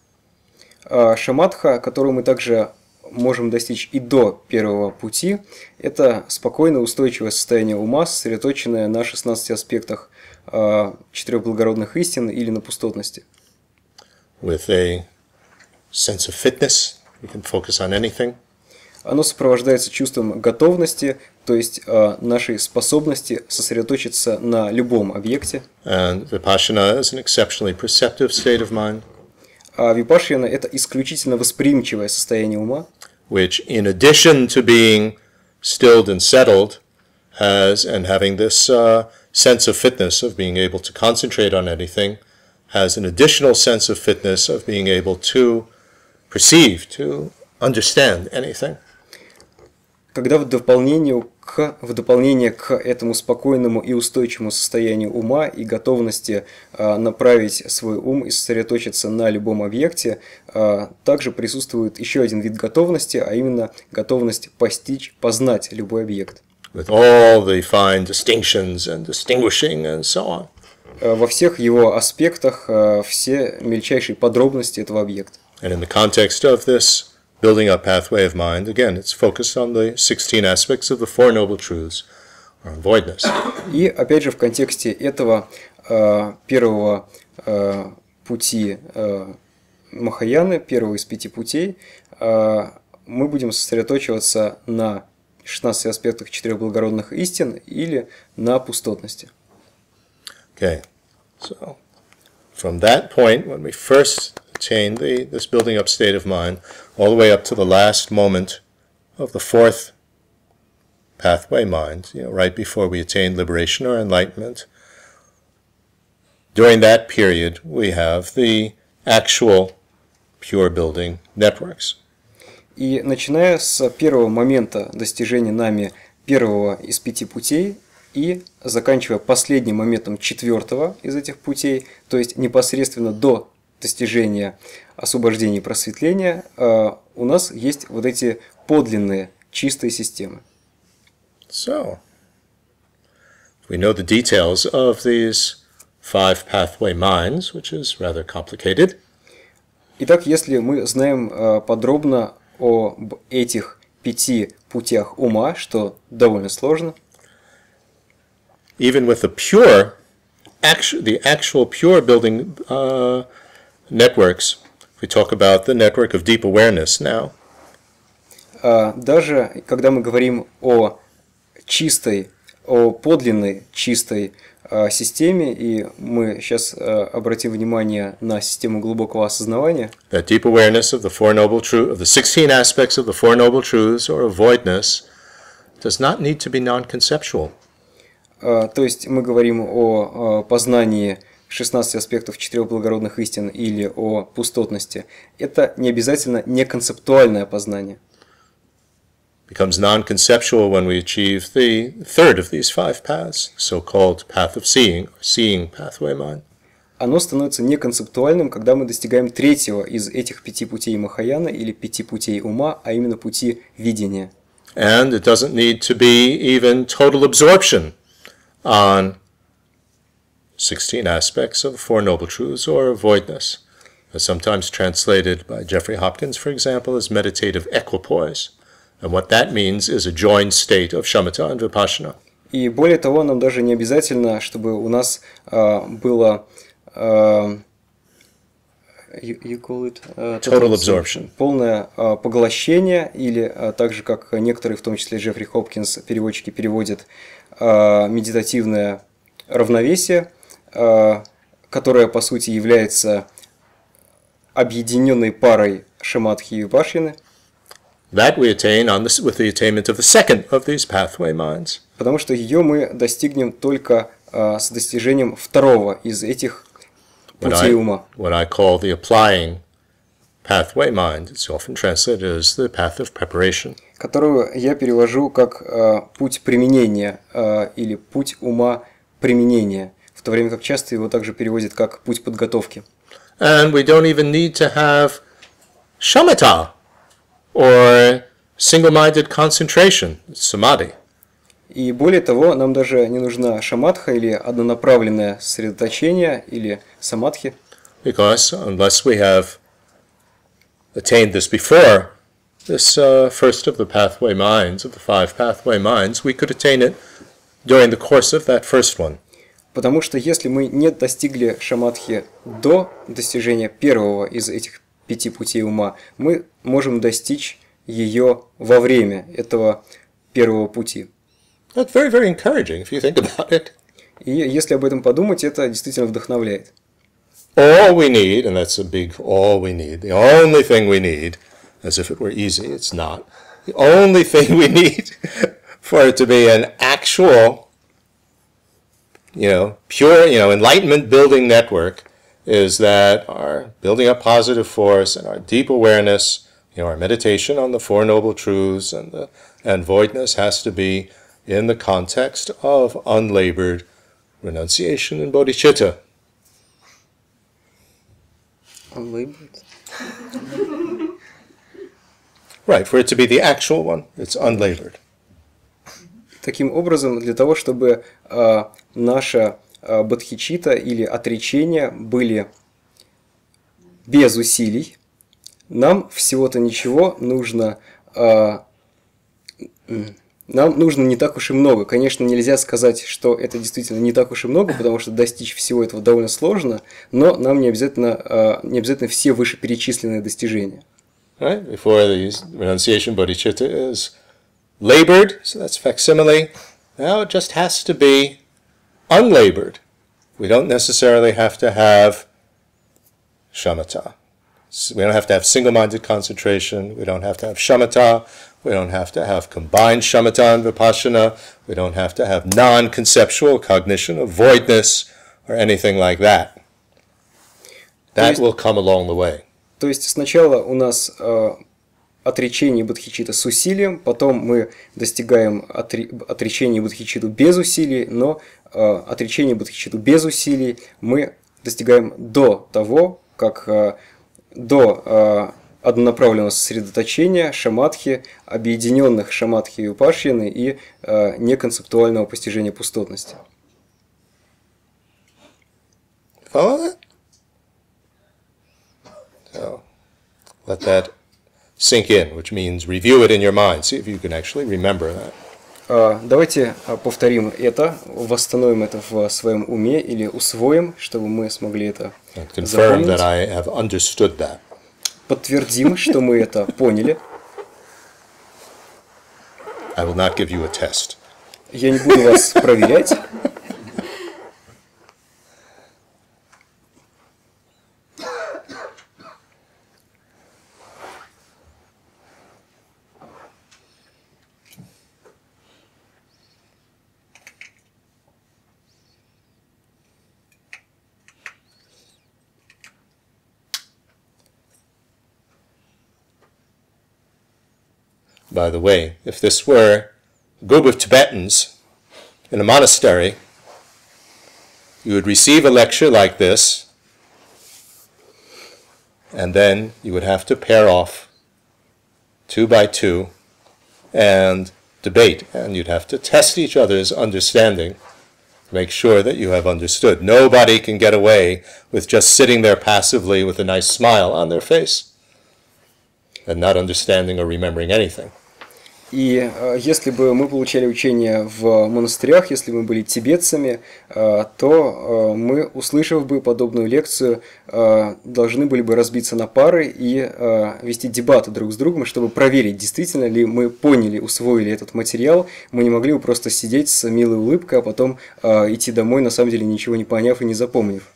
S2: Шаматха, которую мы также можем достичь и до первого пути, это спокойное, устойчивое состояние ума, сосредоточенное на шестнадцати аспектах четырех благородных истин или на пустотности.
S1: With a sense of fitness, we can focus on anything.
S2: Оно сопровождается чувством готовности, то есть э, нашей способности сосредоточиться на любом объекте.
S1: And vipassana is an exceptionally perceptive state of mind.
S2: А випашьяна – это исключительно восприимчивое состояние ума,
S1: which, in addition to being stilled and settled, has, and having this uh, sense of fitness of being able to concentrate on anything, has an additional sense of fitness of being able to perceive, to understand anything.
S2: Когда в дополнение к, в дополнение к этому спокойному и устойчивому состоянию ума и готовности э, направить свой ум и сосредоточиться на любом объекте, э, также присутствует еще один вид готовности, а именно готовность постичь, познать любой объект.
S1: With all the fine distinctions and distinguishing and so on.
S2: Э, во всех его аспектах, э, все мельчайшие подробности этого объекта.
S1: And in the context of this building up pathway of mind, again, it's focused on the sixteen aspects of the Four Noble Truths, or voidness.
S2: И опять же в контексте этого э, первого э, пути э, Махаяны, первого из пяти путей, э, мы будем сосредоточиваться на шестнадцати аспектах четырех благородных истин или на пустотности.
S1: Okay, so from that point, when we first attain the, this building up state of mind, all the way up to the last moment of the fourth pathway mind, you know, right before we attain liberation or enlightenment, during that period we have the actual pure building networks.
S2: И начиная с первого момента достижения нами первого из пяти путей и заканчивая последним моментом четвертого из этих путей, то есть непосредственно до достижения освобождения и просветления, у нас есть вот эти подлинные чистые системы.
S1: So, we know the details of these five pathway minds, which is rather complicated.
S2: Итак, если мы знаем подробно об этих пяти путях ума, что довольно сложно,
S1: even with the pure, actu- the actual pure building uh, networks, if we talk about the network of deep awareness now,
S2: даже когда мы говорим о чистой, о подлинной чистой системе, и мы сейчас обратим внимание на систему глубокого осознавания,
S1: that deep awareness of the Four Noble Truths, of the sixteen aspects of the Four Noble Truths, or of voidness, does not need to be non-conceptual.
S2: То есть мы говорим о познании шестнадцати аспектов четырех благородных истин или о пустотности. Это не обязательно неконцептуальное познание.
S1: Becomes non-conceptual when we achieve the third of these five paths, so-called path of seeing, or seeing pathway mind.
S2: Оно становится неконцептуальным, когда мы достигаем третьего из этих пяти путей Махаяны или пяти путей ума, а именно пути видения.
S1: And it doesn't need to be even total absorption on sixteen aspects of the Four Noble Truths or voidness, as sometimes translated by Jeffrey Hopkins, for example, as meditative equipoise. And what that means is a joined state of shamatha and vipassana.
S2: И более того, нам даже не обязательно, чтобы у нас uh, было uh, you, you call it, uh,
S1: total absorption.
S2: Полное uh, поглощение, или uh, так же, как некоторые, в том числе Джеффри Хопкинс, переводчики переводят, uh, медитативное равновесие, uh, которое, по сути, является объединенной парой шаматхи и випашьяны.
S1: That we attain on this, with the attainment of the second of these pathway minds.
S2: Потому что ее мы достигнем только uh, с достижением второго из этих путей ума.
S1: What I call the applying pathway mind, it's often translated as the path of preparation.
S2: Которую я перевожу как uh, путь применения uh, или путь ума применения, в то время как часто его также переводят как путь подготовки.
S1: And we don't even need to have shamatha or single-minded concentration, samadhi.
S2: И более того, нам даже не нужна шаматха или однонаправленное сосредоточение или самадхи.
S1: Because unless we have attained this before, this uh, first of the pathway minds, of the five pathway minds, we could attain it during the course of that first one.
S2: Потому что если мы не достигли шаматхи до достижения первого из этих пяти путей ума, мы можем достичь ее во время этого первого пути.
S1: That's very, very encouraging if you think about it.
S2: И если об этом подумать, это действительно вдохновляет.
S1: All we need, and that's a big all we need, the only thing we need, as if it were easy, it's not. The only thing we need for it to be an actual, you know, pure, you know, enlightenment building network is that our building up positive force and our deep awareness, you know, our meditation on the Four Noble Truths and the and voidness has to be in the context of unlabored renunciation and bodhicitta.
S2: Unlabored?
S1: Right, for it to be the actual one, it's unlabored.
S2: Таким образом, для того, чтобы э, наша э, бодхичитта или отречения были без усилий, нам всего-то ничего нужно... Э, Нам нужно не так уж и много. Конечно, нельзя сказать, что это действительно не так уж и много, потому что достичь всего этого довольно сложно, но нам не обязательно, не обязательно все вышеперечисленные достижения.
S1: Right? Before the renunciation bodhicitta is labored, so that's facsimile. Now it just has to be unlabored. We don't necessarily have to have shamatha. We don't have to have single-minded concentration. We don't have to have shamatha. We don't have to have combined shamatha and vipassana. We don't have to have non-conceptual cognition of voidness or anything like that. That
S2: есть,
S1: will come along the way.
S2: То есть сначала у нас э, отречение бодхичитта с усилием, потом мы достигаем отре, отречения бодхичитту без усилий, но э, отречение бодхичитту без усилий мы достигаем до того, как э, до э, однонаправленного сосредоточения, шаматхи, объединенных шаматхи и випашьяны и э, неконцептуального постижения пустотности.
S1: Follow that? So, let that sink in, which means review it in your mind. See if you can actually remember that.
S2: Uh, давайте повторим это, восстановим это в своем уме или усвоим, чтобы мы смогли это
S1: запомнить. That I have understood that.
S2: Подтвердим, что мы это поняли.
S1: I will not give you a test.
S2: Я не буду вас проверять.
S1: By the way, if this were a group of Tibetans in a monastery, you would receive a lecture like this, and then you would have to pair off two by two and debate, and you'd have to test each other's understanding to make sure that you have understood. Nobody can get away with just sitting there passively with a nice smile on their face and not understanding or remembering anything.
S2: И э, если бы мы получали учение в монастырях, если бы мы были тибетцами, э, то э, мы, услышав бы подобную лекцию, э, должны были бы разбиться на пары и э, вести дебаты друг с другом, чтобы проверить, действительно ли мы поняли, усвоили этот материал. Мы не могли бы просто сидеть с милой улыбкой, а потом э, идти домой, на самом деле ничего не поняв и не запомнив.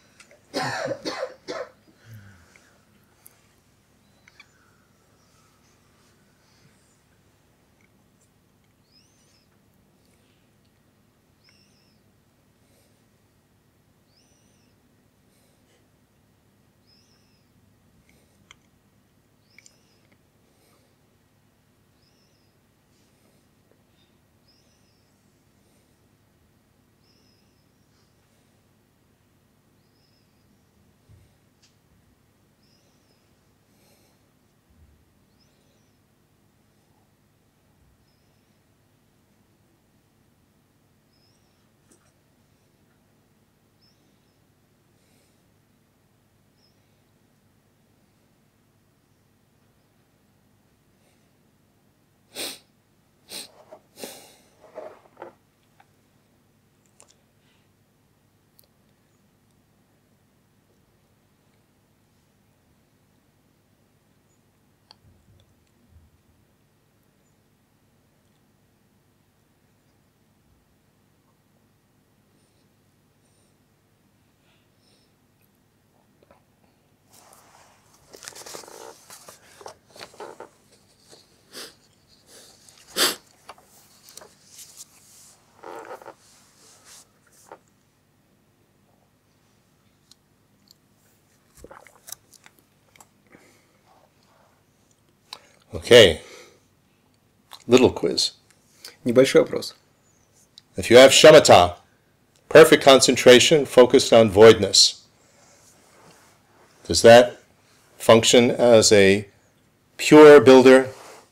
S1: Okay, little quiz.
S2: Небольшой вопрос.
S1: If you have shamatha, perfect concentration focused on voidness, does that function as a pure builder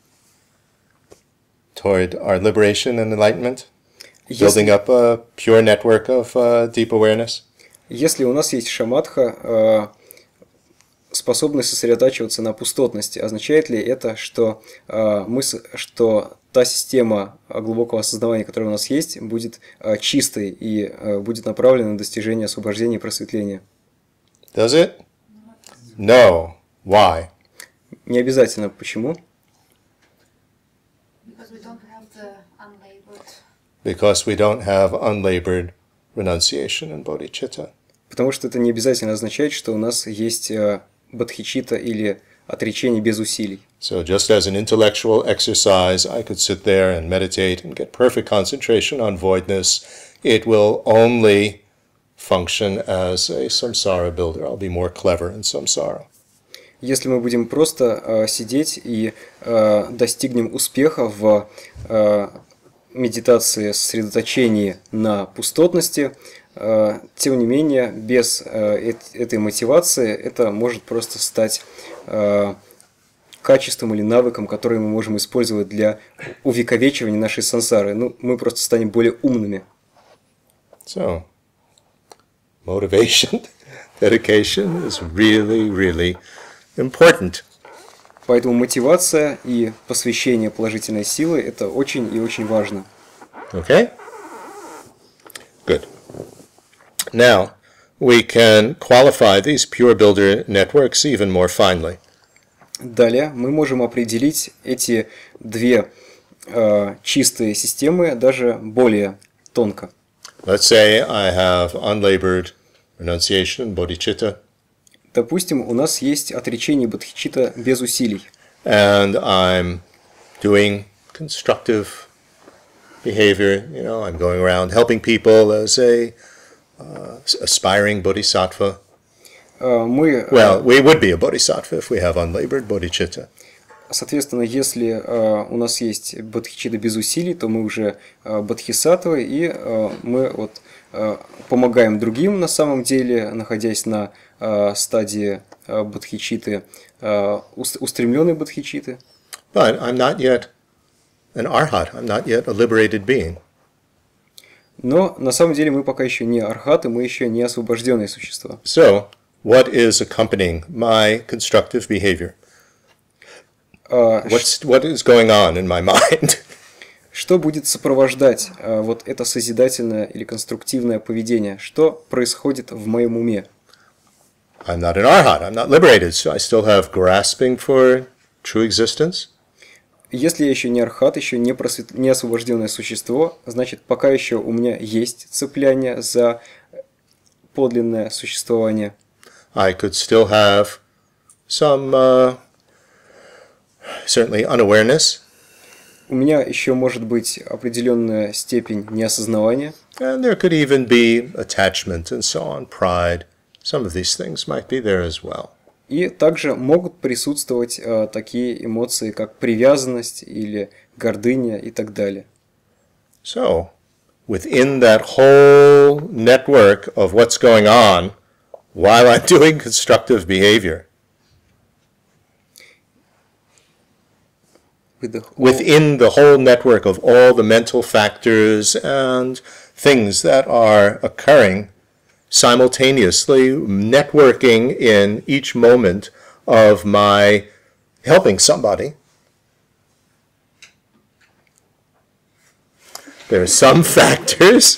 S1: toward our liberation and enlightenment? Building up a pure network of uh, deep awareness?
S2: Если у нас есть шаматха, способность сосредотачиваться на пустотности, означает ли это, что, э, мы, что та система глубокого осознавания, которая у нас есть, будет э, чистой и э, будет направлена на достижение освобождения и просветления?
S1: Does it? No. Why?
S2: Не обязательно. Почему?
S3: Because we don't have the unlabored.
S1: Because we don't have unlabored renunciation and bodhicitta.
S2: Потому что это не обязательно означает, что у нас есть э, бодхичитта или отречение без усилий.
S1: So just as an intellectual exercise, I could sit there and meditate and get perfect concentration on voidness. It will only function as a samsara builder. I'll be more clever in samsara.
S2: Если мы будем просто э, сидеть и э, достигнем успеха в э, медитации, сосредоточении на пустотности, э, тем не менее, без э, этой мотивации это может просто стать э, качеством или навыком, который мы можем использовать для увековечивания нашей сансары. Ну, мы просто станем более умными.
S1: So, motivation, dedication is really, really important.
S2: Поэтому мотивация и посвящение положительной силы – это очень и очень важно.
S1: Okay? Good. Now, we can qualify these pure builder networks even more finely.
S2: Далее мы можем определить эти две э, чистые системы даже более тонко.
S1: Let's say I have unlabored renunciation, bodhicitta,
S2: Допустим, у нас есть отречение бодхичитта без усилий.
S1: and I'm doing constructive behavior. You know, I'm going around helping people as a uh, aspiring bodhisattva.
S2: Э, Мы,
S1: Well, we would be a bodhisattva if we have unlabored bodhicitta.
S2: соответственно, если э, у нас есть бодхичитта без усилий, то мы уже э, бодхисаттвы, и э, мы вот, э, помогаем другим на самом деле, находясь на э, стадии э, бодхичитты, э, уст- устремленной бодхичитты.
S1: But I'm not yet an arhat. I'm not yet a liberated being.
S2: Но на самом деле мы пока еще не архаты, мы еще не освобожденные существа.
S1: So, what is accompanying my constructive behavior?
S2: А,
S1: What's, what is going on in my mind?
S2: Что будет сопровождать а, вот это созидательное или конструктивное поведение? Что происходит в моем уме?
S1: I'm not an arhat. I'm not liberated, so I still have grasping for true existence.
S2: Если я еще не архат, еще не, просвет... не освобожденное существо, значит, пока еще у меня есть цепляние за подлинное существование.
S1: I could still have some, uh, certainly unawareness,
S2: У меня еще может быть определенная степень неосознавания.
S1: and there could even be attachment and so on, pride. Some of these things might be there as well.
S2: И также могут присутствовать э, такие эмоции, как привязанность или гордыня и так далее.
S1: So, within that whole network of what's going on while I'm doing constructive behavior,
S2: With the-
S1: within the whole network of all the mental factors and things that are occurring simultaneously, networking in each moment of my helping somebody, there are some factors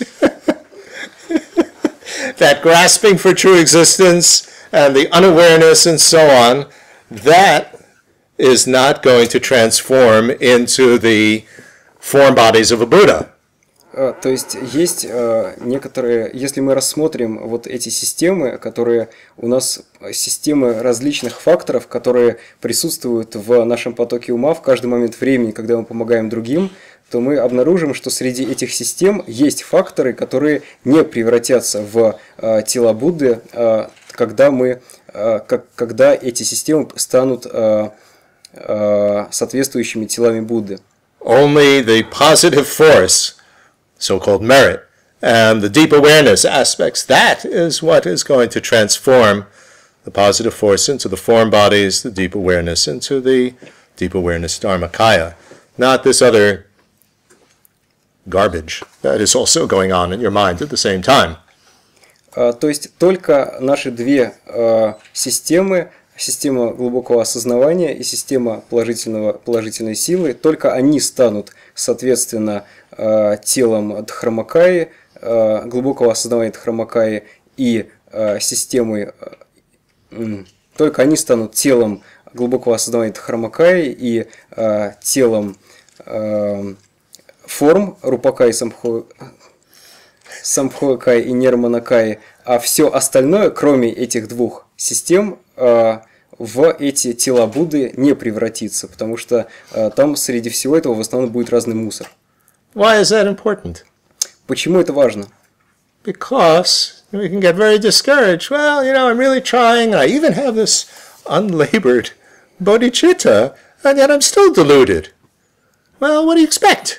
S1: that grasping for true existence and the unawareness and so on, that is not going to transform into the form bodies of a Buddha.
S2: А, То есть есть а, некоторые, если мы рассмотрим вот эти системы, которые у нас системы различных факторов, которые присутствуют в нашем потоке ума в каждый момент времени, когда мы помогаем другим, то мы обнаружим, что среди этих систем есть факторы, которые не превратятся в а, тела Будды, а, когда мы, а, как, когда эти системы станут а, а, соответствующими телами Будды.
S1: Only the positive force, so-called merit, and the deep awareness aspects, that is what is going to transform the positive force into the form bodies, the deep awareness into the deep awareness Dharmakaya, not this other garbage that is also going on in your mind at the same time.
S2: А, То есть только наши две а, системы, система глубокого осознавания и система положительного, положительной силы, только они станут, соответственно, а, телом Дхармакаи, а, глубокого осознавания Дхармакаи и а, системой, а, м, только они станут телом глубокого осознавания Дхармакаи и а, телом а, форм Рупакаи, Самхо, Самбхогакаи и Нирманакаи, а все остальное, кроме этих двух систем, а, в эти тела Будды не превратится, потому что а, там среди всего этого в основном будет разный мусор.
S1: Why is that important?
S2: Почему это важно?
S1: Because we can get very discouraged. Well, you know, I'm really trying. I even have this unlabored bodhicitta, and yet I'm still deluded. Well, what do you expect?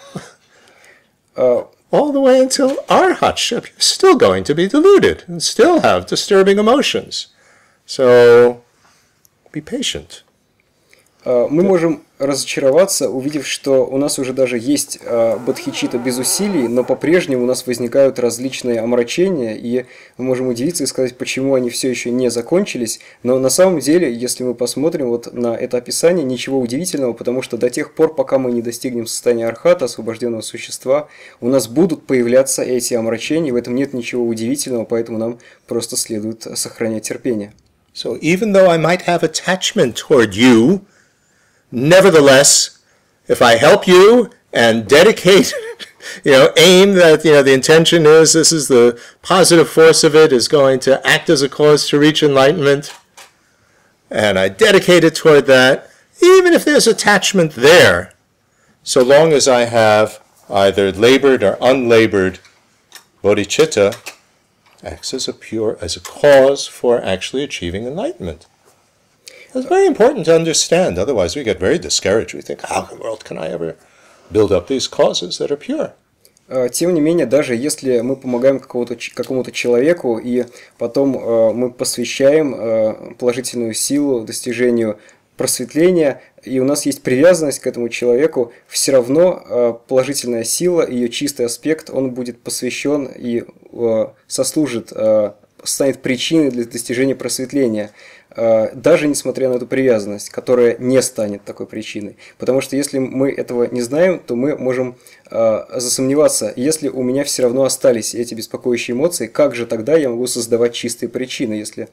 S2: А,
S1: All the way until arhatship, you're still going to be deluded and still have disturbing emotions. So, be patient.
S2: а, Мы можем разочароваться, увидев, что у нас уже даже есть а, бодхичитта без усилий, но по-прежнему у нас возникают различные омрачения, и мы можем удивиться и сказать, почему они все еще не закончились. Но на самом деле, если мы посмотрим вот на это описание, ничего удивительного, потому что до тех пор, пока мы не достигнем состояния архата, освобожденного существа, у нас будут появляться эти омрачения, и в этом нет ничего удивительного, поэтому нам просто следует сохранять терпение.
S1: So, even though I might have attachment toward you, nevertheless, if I help you and dedicate, you know, aim that, you know, the intention is this is the positive force of it is going to act as a cause to reach enlightenment, and I dedicate it toward that, even if there's attachment there, so long as I have either labored or unlabored bodhicitta, acts as a pure, as a cause for actually achieving enlightenment. It's very important to understand. Otherwise, we get very discouraged. We think, how in the world can I ever build up these causes that are pure?
S2: А, Тем не менее, даже если мы помогаем какому-то, ч- какому-то человеку, и потом э, мы посвящаем э, положительную силу достижению просветления, и у нас есть привязанность к этому человеку, все равно положительная сила, ее чистый аспект, он будет посвящен и сослужит, станет причиной для достижения просветления, даже несмотря на эту привязанность, которая не станет такой причиной. Потому что если мы этого не знаем, то мы можем засомневаться, если у меня все равно остались эти беспокоящие эмоции, как же тогда я могу создавать чистые причины, если...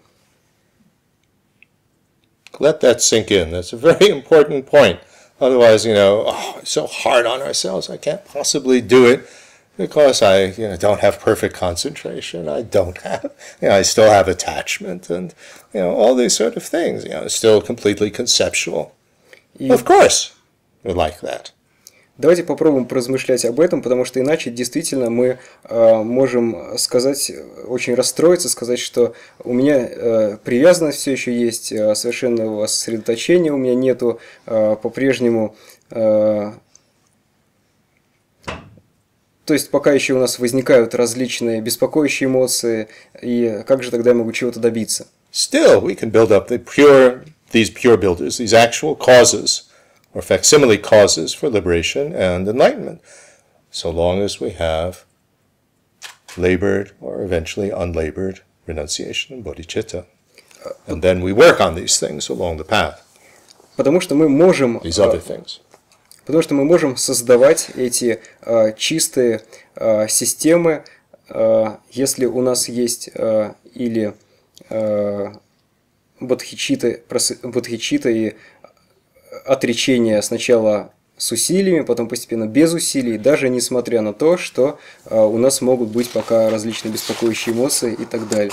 S1: Let that sink in. That's a very important point. Otherwise, you know, oh, it's so hard on ourselves. I can't possibly do it because I, you know, don't have perfect concentration. I don't have, you know, I still have attachment, and you know, all these sort of things. You know, it's still completely conceptual.
S2: И...
S1: Of course, we like that.
S2: Давайте попробуем поразмышлять об этом, потому что иначе действительно мы э, можем сказать, очень расстроиться, сказать, что у меня э, привязанность все еще есть, э, совершенного сосредоточения у меня нету, э, по-прежнему. Э, то есть пока еще у нас возникают различные беспокоящие эмоции, и как же тогда я могу чего-то добиться?
S1: Still, we can build up the pure, these pure builders, these actual causes, or facsimile causes for liberation and enlightenment, so long as we have labored or eventually unlabored renunciation and bodhicitta. And then we work on these things along the path.
S2: Потому что мы можем,
S1: these other things.
S2: Потому что мы можем создавать эти uh, чистые uh, системы, uh, если у нас есть uh, или uh, бодхичитта, бодхичитта и отречение сначала с усилиями, потом постепенно без усилий, даже несмотря на то, что э, у нас могут быть пока различные беспокоящие эмоции и так далее.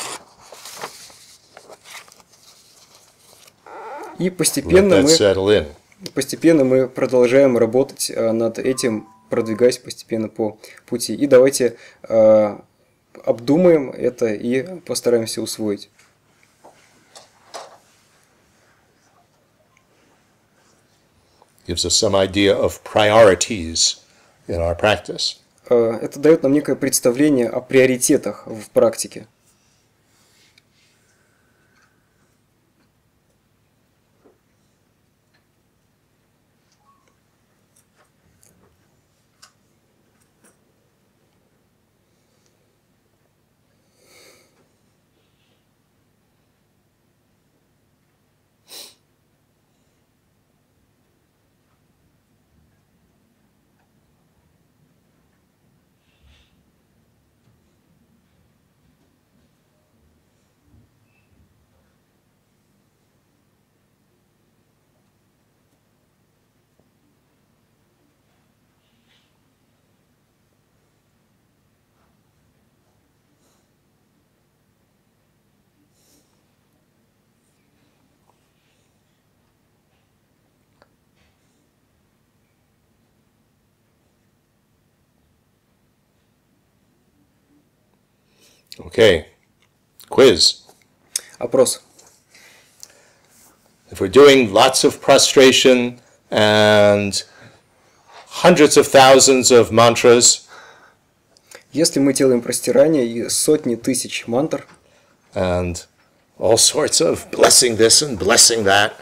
S2: И постепенно мы, постепенно мы продолжаем работать э, над этим, продвигаясь постепенно по пути. И давайте э, обдумаем это и постараемся усвоить.
S1: Gives us some idea of priorities in our practice.
S2: Это дает нам некое представление о приоритетах в практике.
S1: Okay, quiz.
S2: Опрос.
S1: If we're doing lots of prostration and hundreds of thousands of mantras,
S2: если мы делаем простирание и сотни тысяч мантр,
S1: and all sorts of blessing this and blessing that,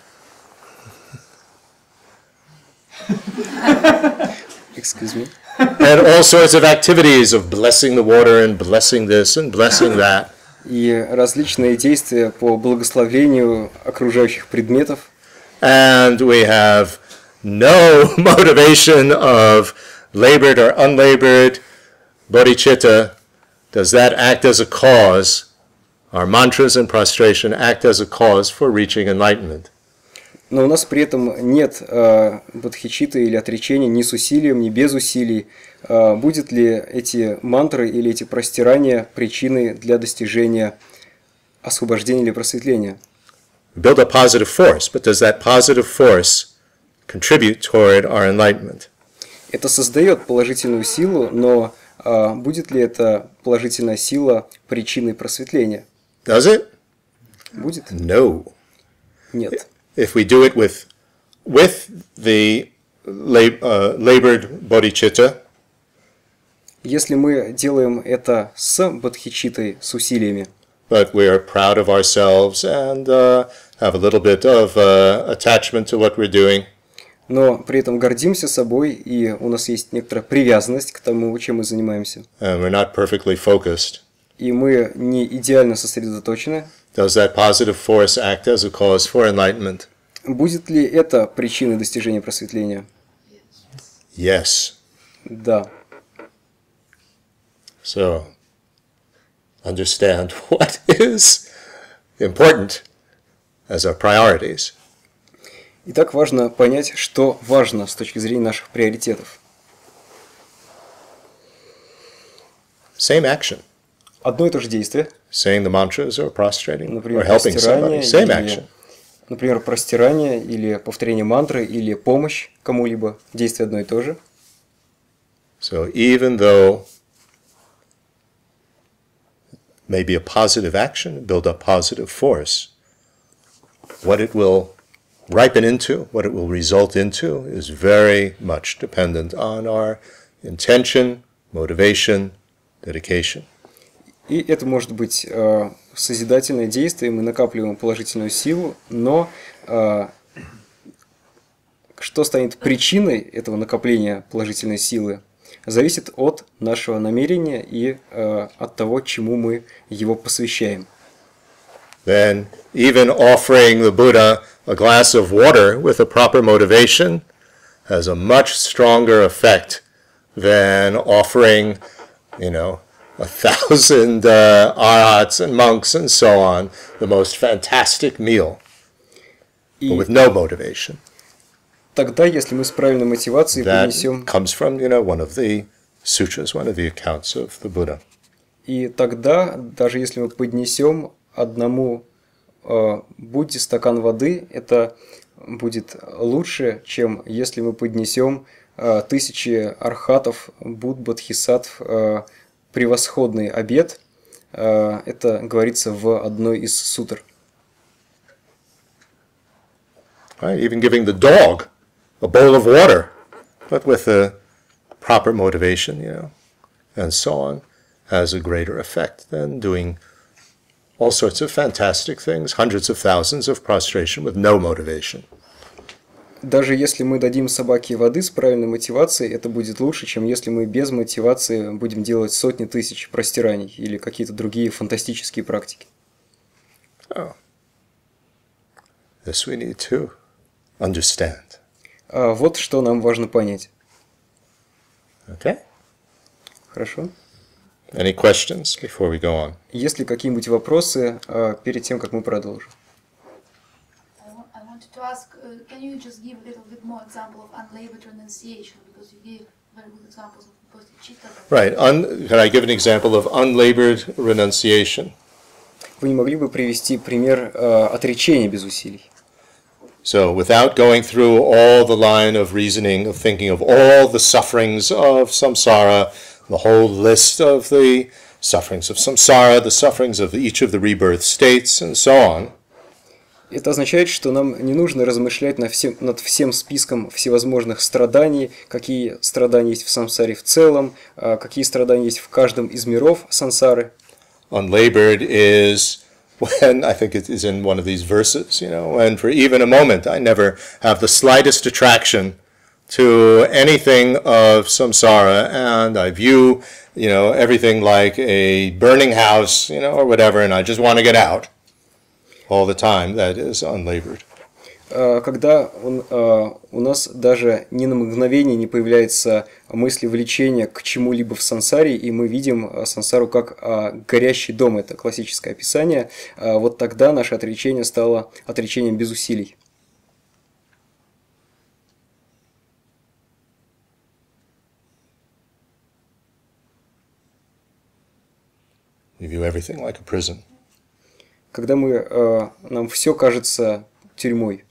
S2: excuse me,
S1: and all sorts of activities of blessing the water and blessing this and blessing that,
S2: и различные действия по благословению окружающих предметов,
S1: and we have no motivation of labored or unlabored bodhicitta, does that act as a cause? Our mantras and prostration act as a cause for reaching enlightenment.
S2: Но у нас при этом нет э, бодхичитты или отречения ни с усилием, ни без усилий. Э, будет ли эти мантры или эти простирания причиной для достижения освобождения или просветления?
S1: Build a positive force, but does that positive force contribute toward our enlightenment?
S2: Это создает положительную силу, но э, будет ли эта положительная сила причиной просветления?
S1: Does it?
S2: Будет?
S1: No.
S2: Нет.
S1: If we do it with, with the lab, uh, labored bodhicitta,
S2: если мы делаем это с бодхичиттой, с усилиями,
S1: but we are proud of ourselves and uh, have a little bit of uh, attachment to what we're doing,
S2: но при этом гордимся собой, и у нас есть некоторая привязанность к тому, чем мы занимаемся.
S1: And we're not perfectly focused.
S2: И мы не идеально сосредоточены.
S1: Does that positive force act as a cause for enlightenment?
S2: Будет ли это причиной достижения просветления?
S1: Yes.
S2: Да.
S1: So, understand what is important as our priorities.
S2: Итак, важно понять, что важно с точки зрения наших приоритетов.
S1: Same action.
S2: Одно и то же действие,
S1: Saying the mantras or prostrating or
S2: например,
S1: helping
S2: простирание,
S1: somebody. Same
S2: или,
S1: action.
S2: например, простирание или повторение мантры или помощь кому-либо, действие одно и то же.
S1: So even though it may be a positive action, build up positive force, what it will ripen into, what it will result into, is very much dependent on our intention, motivation, dedication.
S2: И это может быть э, созидательное действие, мы накапливаем положительную силу, но э, что станет причиной этого накопления положительной силы, зависит от нашего намерения и э, от того, чему мы его посвящаем.
S1: Then even offering the Buddha a glass of water with a proper motivation has a much stronger effect than offering, you know, a thousand uh, arhats and monks and so on, the most fantastic meal, but with no motivation.
S2: Тогда, если мы с правильной мотивацией
S1: That
S2: принесем,
S1: comes from, you know, one of the sutras, one of the accounts of the Buddha.
S2: и тогда, даже если мы поднесем одному э, Будде стакан воды, это будет лучше, чем если мы поднесем э, тысячи архатов, Будд, Бодхисаттв, э, превосходный обед. Э, это говорится в одной из сутр.
S1: Right? Even giving the dog a bowl of water, but with a proper motivation, you know, and so on, has a greater effect than doing all sorts of fantastic things, hundreds of thousands of prostration with no motivation.
S2: Даже если мы дадим собаке воды с правильной мотивацией, это будет лучше, чем если мы без мотивации будем делать сотни тысяч простираний или какие-то другие фантастические практики.
S1: Oh. This we need to understand.
S2: А вот что нам важно понять.
S1: Okay?
S2: Хорошо?
S1: Any questions before we go on?
S2: Есть ли какие-нибудь вопросы а, перед тем, как мы продолжим?
S3: I wa- I wanted to ask, uh, can you just give a little bit more example of unlabeled renunciation? Because you gave very good examples of bodhicitta. but-
S1: Right. Un- can I give an example of unlabored renunciation?
S2: Вы не могли бы привести пример а, отречения без усилий?
S1: So, without going through all the line of reasoning, of thinking of all the sufferings of samsara, the whole list of the sufferings of samsara, the sufferings of each of the rebirth states, and so on,
S2: Это означает, что нам не нужно размышлять над всем, над всем списком всевозможных страданий, какие страдания есть в сансаре в целом, а, какие страдания есть в каждом из миров сансары.
S1: unlabored is when, I think it is in one of these verses, you know, when for even a moment I never have the slightest attraction to anything of samsara, and I view, you know, everything like a burning house, you know, or whatever, and I just want to get out all the time. That is unlabored.
S2: А, Когда он, а, у нас даже ни на мгновение не появляется мысли влечения к чему-либо в сансаре, и мы видим а, сансару как а, горящий дом, это классическое описание, а, вот тогда наше отречение стало отречением без усилий.
S1: You view everything like a prison.
S2: Когда мы, а, нам все кажется тюрьмой.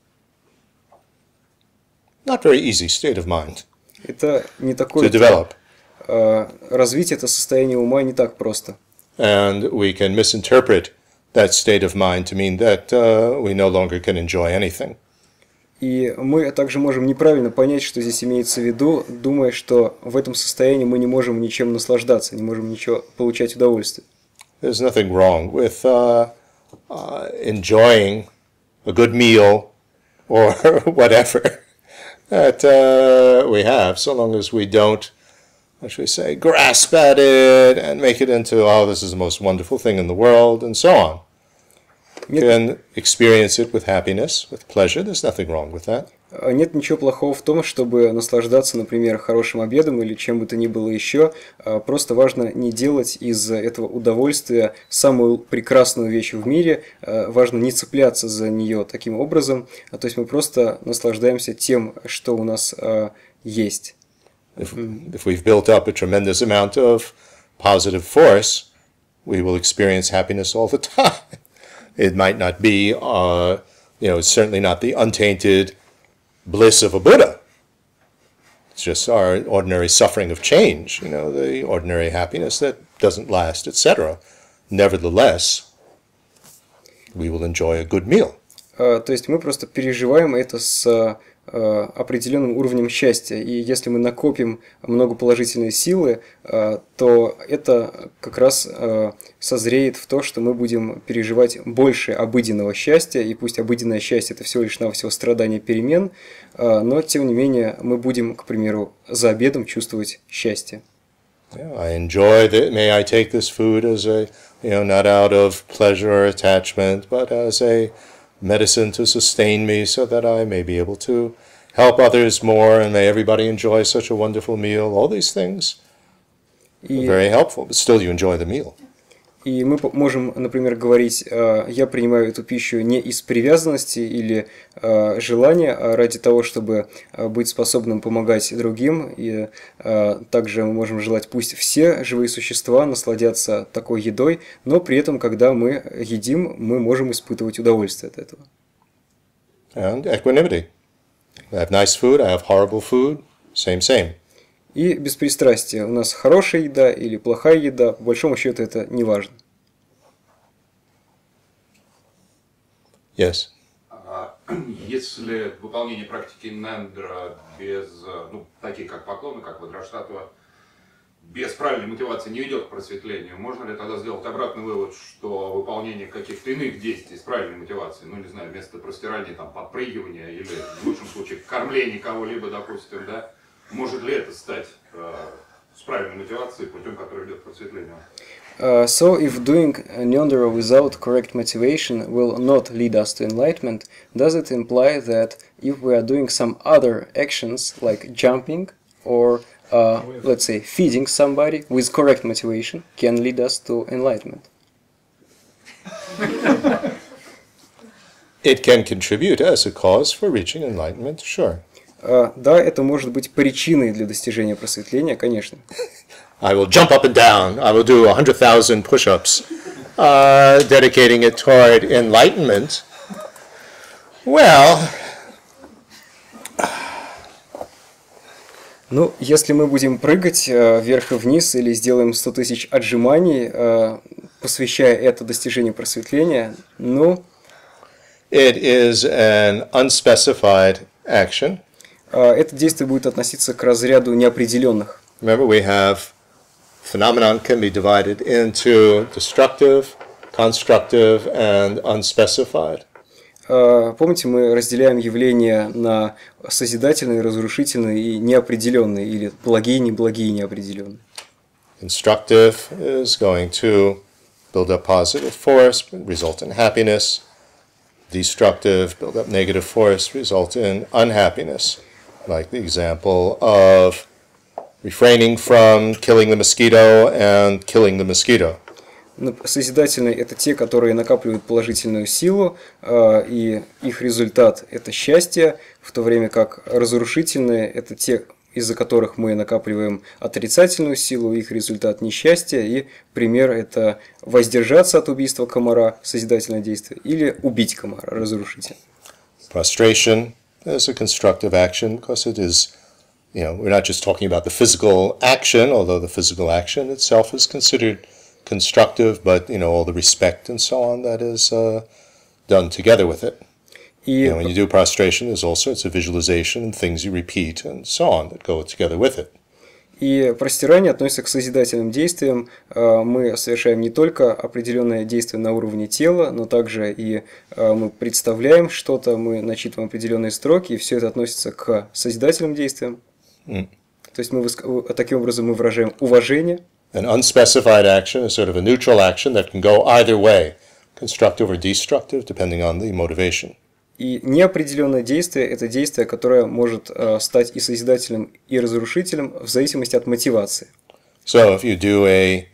S1: Not very easy state of mind
S2: Это не
S1: to
S2: такое...
S1: develop.
S2: а, развить это состояние ума не так просто.
S1: And we can misinterpret that state of mind to mean that uh, we no longer can enjoy anything.
S2: И мы также можем неправильно понять, что здесь имеется в виду, думая, что в этом состоянии мы не можем ничем наслаждаться, не можем ничего получать удовольствие.
S1: There's nothing wrong with uh, uh, enjoying a good meal or whatever. that uh, we have, so long as we don't, how should we say, grasp at it and make it into, oh, this is the most wonderful thing in the world, and so on. You can experience it with happiness, with pleasure. There's nothing wrong with that.
S2: Нет ничего плохого в том, чтобы наслаждаться, например, хорошим обедом или чем бы то ни было еще. Просто важно не делать из этого удовольствия самую прекрасную вещь в мире. Важно не цепляться за нее таким образом. То есть мы просто наслаждаемся тем, что у нас есть.
S1: If, if we've built up a tremendous amount of positive force, we will experience happiness all the time. It might not be, uh, you know, it's certainly not the untainted bliss of a Buddha. It's just our ordinary suffering of change, you know, the ordinary happiness that doesn't last, et cetera. Nevertheless, we will enjoy a good meal.
S2: Uh, то есть мы просто переживаем это с определенным уровнем счастья. И если мы накопим много положительной силы, то это как раз созреет в то, что мы будем переживать больше обыденного счастья. И пусть обыденное счастье – это всего лишь навсего страдание перемен, но тем не менее мы будем, к примеру, за обедом чувствовать счастье.
S1: Yeah, I enjoy that. May I take this food as a, you know, not out of pleasure or attachment, but as a medicine to sustain me so that I may be able to help others more, and may everybody enjoy such a wonderful meal. All these things are very helpful, but still you enjoy the meal.
S2: И мы можем, например, говорить, я принимаю эту пищу не из привязанности или желания, а ради того, чтобы быть способным помогать другим. И также мы можем желать, пусть все живые существа насладятся такой едой, но при этом, когда мы едим, мы можем испытывать удовольствие от этого.
S1: And equanimity. I have nice food, I have horrible food, same, same.
S2: И беспристрастие. У нас хорошая еда или плохая еда, по большому счету это не важно.
S1: Yes.
S4: Если выполнение практики Нендра без, ну, таких как поклоны, как Ваджраштхатва, без правильной мотивации не ведет к просветлению, можно ли тогда сделать обратный вывод, что выполнение каких-то иных действий с правильной мотивацией, ну не знаю, вместо простирания, там, подпрыгивания или в лучшем случае кормления кого-либо, допустим, да, может ли это стать э, с правильной мотивацией путем, который ведет к просветлению?
S2: Uh, so, if doing Nyondara without correct motivation will not lead us to enlightenment, does it imply that if we are doing some other actions like jumping or, uh, let's say, feeding somebody with correct motivation can lead us to enlightenment?
S1: It can contribute as a cause for reaching enlightenment, sure.
S2: Uh, да, это может быть причиной для достижения просветления, конечно.
S1: I will jump up and down. I will do one hundred thousand push-ups, uh, dedicating it toward enlightenment. Well,
S2: ну, если мы будем прыгать uh, вверх и вниз или сделаем сто тысяч отжиманий, uh, посвящая это достижению просветления, ну...
S1: It is an unspecified action.
S2: Uh, это действие будет относиться к разряду неопределенных.
S1: Remember, we have phenomenon can be divided into destructive, constructive, and unspecified.
S2: Uh, помните, мы разделяем явления на созидательные, разрушительные и неопределенные, или благие, неблагие, неопределенные.
S1: Constructive is going to build up positive force, result in happiness. Destructive, build up negative force, result in unhappiness. Like the example of refraining from killing the mosquito and killing the mosquito.
S2: Созидательные – это те, которые накапливают положительную силу, и их результат – это счастье, в то время как разрушительные – это те, из-за которых мы накапливаем отрицательную силу, их результат – несчастье, и пример – это воздержаться от убийства комара, созидательное действие, или убить комара, разрушитель.
S1: Prostration is a constructive action because it is, you know, we're not just talking about the physical action, although the physical action itself is considered constructive, but, you know, all the respect and so on that is uh, done together with it. You know, when you do prostration, there's all sorts of visualization and things you repeat and so on that go together with it.
S2: И простирание относится к созидательным действиям. Мы совершаем не только определенное действие на уровне тела, но также и мы представляем что-то, мы начитываем определенные строки, и все это относится к созидательным действиям. Mm. То есть мы, таким образом мы выражаем уважение.
S1: An unspecified action is sort of a neutral action that can go either way, constructive or destructive, depending on the motivation.
S2: И неопределенное действие – это действие, которое может э, стать и созидательным, и разрушительным в зависимости от мотивации.
S1: So if you do a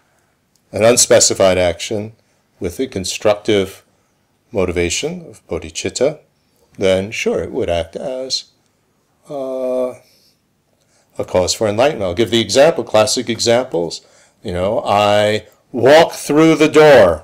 S1: an unspecified action with a constructive motivation of bodhicitta, then sure, it would act as uh, a cause for enlightenment. I'll give the example, classic examples. You know, I walk through the door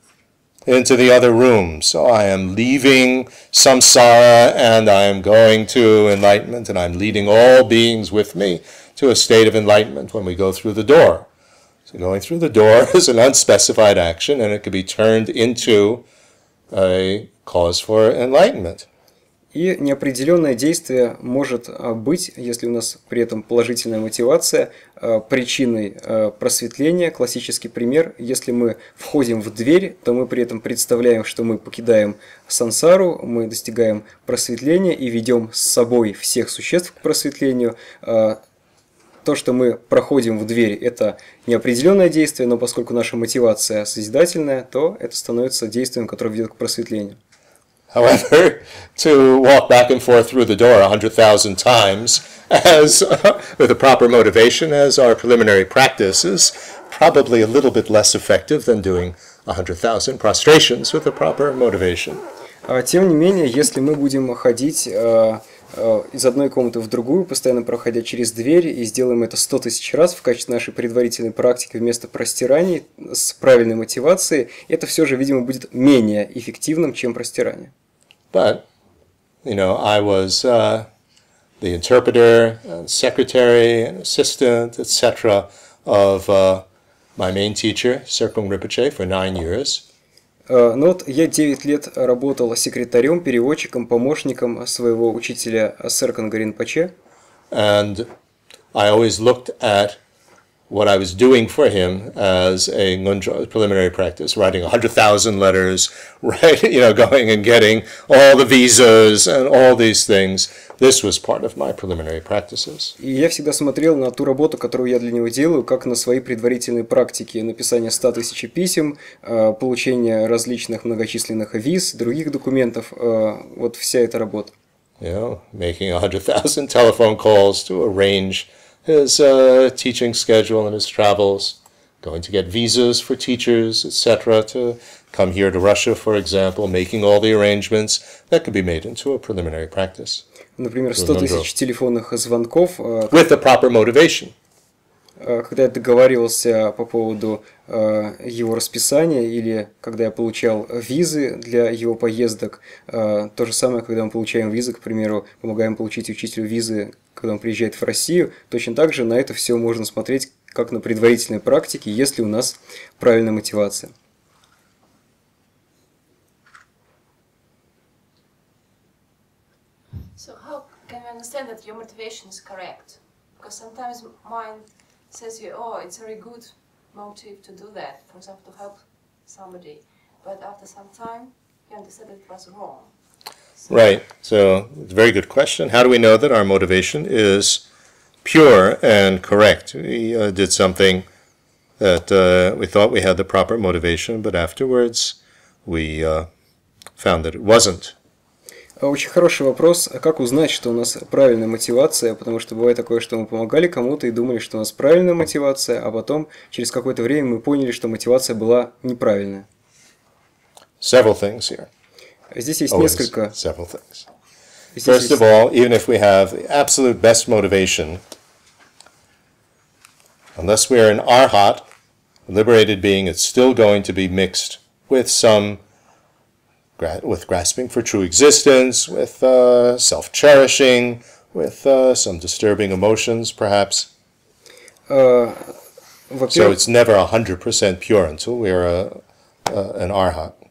S1: into the other room. So I am leaving samsara and I am going to enlightenment, and I'm leading all beings with me to a state of enlightenment when we go through the door. So going through the door is an unspecified action, and it can be turned into a cause for enlightenment.
S2: И неопределенное действие может быть, если у нас при этом положительная мотивация, причиной просветления. Классический пример: если мы входим в дверь, то мы при этом представляем, что мы покидаем сансару, мы достигаем просветления и ведем с собой всех существ к просветлению. То, что мы проходим в дверь, это неопределенное действие, но поскольку наша мотивация созидательная, то это становится действием, которое ведет к просветлению.
S1: However, to walk back and forth through the door a hundred thousand times as uh, with a proper motivation as our preliminary practice is probably a little bit less effective than doing a hundred thousand prostrations with a proper motivation.
S2: Тем не менее, если мы будем ходить э, э, из одной комнаты в другую, постоянно проходя через дверь, и сделаем это сто тысяч раз в качестве нашей предварительной практики вместо простираний с правильной мотивацией, это все же, видимо, будет менее эффективным, чем простирание.
S1: But, you know, I was uh, the interpreter, and secretary, and assistant, et cetera of uh, my main teacher, Serkung Rinpoche, for nine years.
S2: Uh, ну вот я девять лет работал секретарем, переводчиком, помощником своего учителя Серкунга Ринпоче.
S1: And I always looked at what I was doing for him as a ngondro, preliminary practice, writing a hundred thousand letters, right, you know, going and getting all the visas and all these things. This was part of my preliminary practices.
S2: И я всегда смотрел на ту работу, которую я для него делаю, как на свои предварительные практики: написание ста тысяч писем, получение различных многочисленных виз, других документов, вот вся эта работа.
S1: You know, making a hundred thousand telephone calls to arrange his uh, teaching schedule and his travels, going to get visas for teachers, et cetera, to come here to Russia, for example, making all the arrangements that could be made into a preliminary practice.
S2: Например, сто тысяч телефонных звонков.
S1: With the proper motivation.
S2: Когда я договаривался по поводу его расписания, или когда я получал визы для его поездок, то же самое, когда мы получаем визы, к примеру, помогаем получить учителю визы, когда он приезжает в Россию, точно так же на это все можно смотреть как на предварительной практике, если у нас правильная мотивация.
S5: So how can you understand that your motivation is correct? Because sometimes mind says you, oh, it's a very good motive to do that, for example, to help somebody, but after some time you understand it was wrong. So
S1: right. So it's a very good question. How do we know that our motivation is pure and correct? We uh, did something that uh, we thought we had the proper motivation, but afterwards we uh, found that it wasn't.
S2: Очень хороший вопрос. А как узнать, что у нас правильная мотивация? Потому что бывает такое, что мы помогали кому-то и думали, что у нас правильная мотивация, а потом через какое-то время мы поняли, что мотивация была неправильная.
S1: Several things here.
S2: Здесь есть
S1: Always
S2: несколько.
S1: several things.
S2: Здесь
S1: First
S2: есть...
S1: of all, even if we have the absolute best motivation, unless we are an arhat, a liberated being, it's still going to be mixed with some with grasping for true existence, with uh, self-cherishing, with uh, some disturbing emotions, perhaps.
S2: Uh,
S1: so it's never one hundred percent pure until we're a, a, an arhat.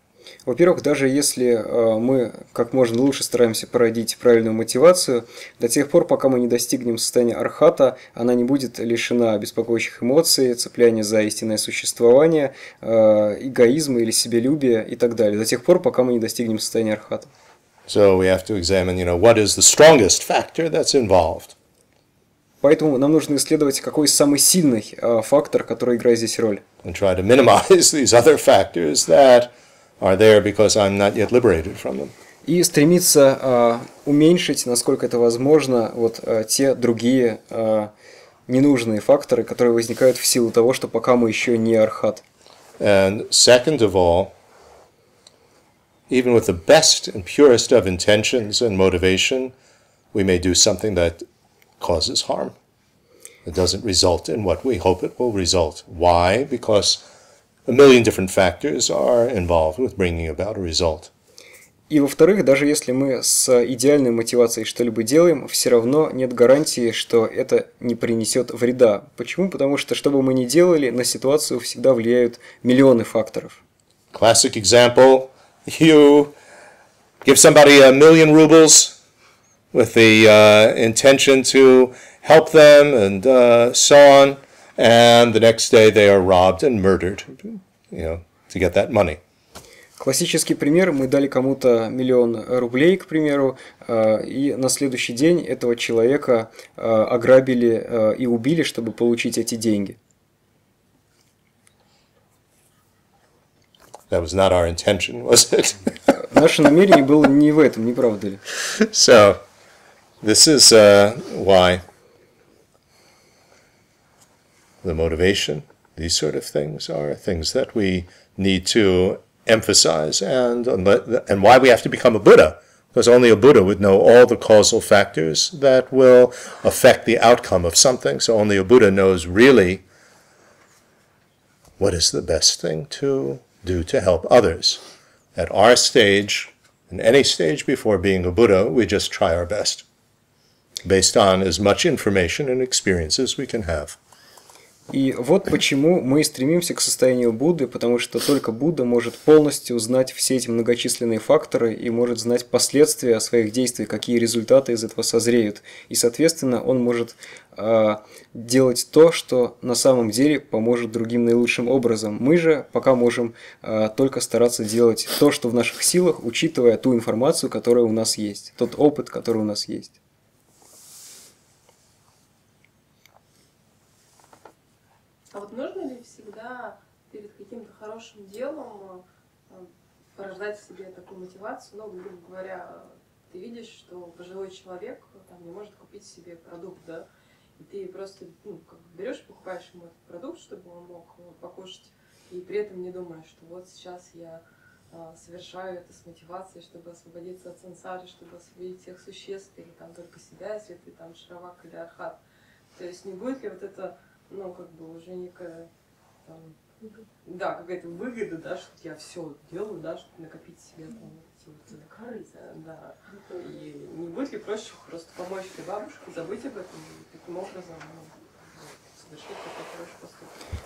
S2: Во-первых, даже если э, мы как можно лучше стараемся породить правильную мотивацию, до тех пор, пока мы не достигнем состояния архата, она не будет лишена беспокоящих эмоций, цепляния за истинное существование, э, эгоизма или себелюбия и так далее. До тех пор, пока мы не достигнем состояния архата.
S1: So we have to examine, you know, what is the strongest factor that's involved.
S2: Поэтому нам нужно исследовать, какой самый сильный э, фактор, который играет здесь роль.
S1: And try to minimize these other factors that are there because I'm not yet liberated from them.
S2: И стремиться э, уменьшить, насколько это возможно, вот э, те другие э, ненужные факторы, которые возникают в силу того, что пока мы еще не архат.
S1: And second of all, even with the best and purest of intentions and motivation, we may do something that causes harm. It doesn't result in what we hope it will result. Why? Because a million different factors are involved with bringing about a result.
S2: И во-вторых, даже если мы с идеальной мотивацией что-либо делаем, все равно нет гарантии, что это не принесет вреда. Почему? Потому что, что бы мы ни делали, на ситуацию всегда влияют миллионы факторов.
S1: Classic example, you give somebody a million rubles with the uh, intention to help them and uh, so on, and the next day they are robbed and murdered, you know, to get that money.
S2: Классический пример: мы дали кому-то миллион рублей, к примеру, и на следующий день этого человека ограбили и убили, чтобы получить эти деньги.
S1: That was not our intention, was it?
S2: Наше намерение было не в этом, не правда ли?
S1: So, this is uh, why the motivation, these sort of things are things that we need to emphasize, and and why we have to become a Buddha, because only a Buddha would know all the causal factors that will affect the outcome of something. So only a Buddha knows really what is the best thing to do to help others. At our stage, in any stage before being a Buddha, we just try our best, based on as much information and experience as we can have.
S2: И вот почему мы стремимся к состоянию Будды, потому что только Будда может полностью знать все эти многочисленные факторы и может знать последствия своих действий, какие результаты из этого созреют. И, соответственно, он может э, делать то, что на самом деле поможет другим наилучшим образом. Мы же пока можем э, только стараться делать то, что в наших силах, учитывая ту информацию, которая у нас есть, тот опыт, который у нас есть.
S5: А вот нужно ли всегда перед каким-то хорошим делом порождать в себе такую мотивацию? Ну, грубо говоря, ты видишь, что пожилой человек там, не может купить себе продукт, да? И ты просто ну, как бы берешь, покупаешь ему этот продукт, чтобы он мог покушать, и при этом не думаешь, что вот сейчас я а, совершаю это с мотивацией, чтобы освободиться от сансары, чтобы освободить всех существ, или там только себя, если ты там шравак или архат. То есть не будет ли вот это ну, как бы уже некая, там, да, какая-то выгода, да, что я все делаю, да, чтобы накопить себе там эти вот корысть, да. И не будет ли проще просто помочь этой бабушке, забыть об этом и таким образом ну, совершить такой хороший поступок?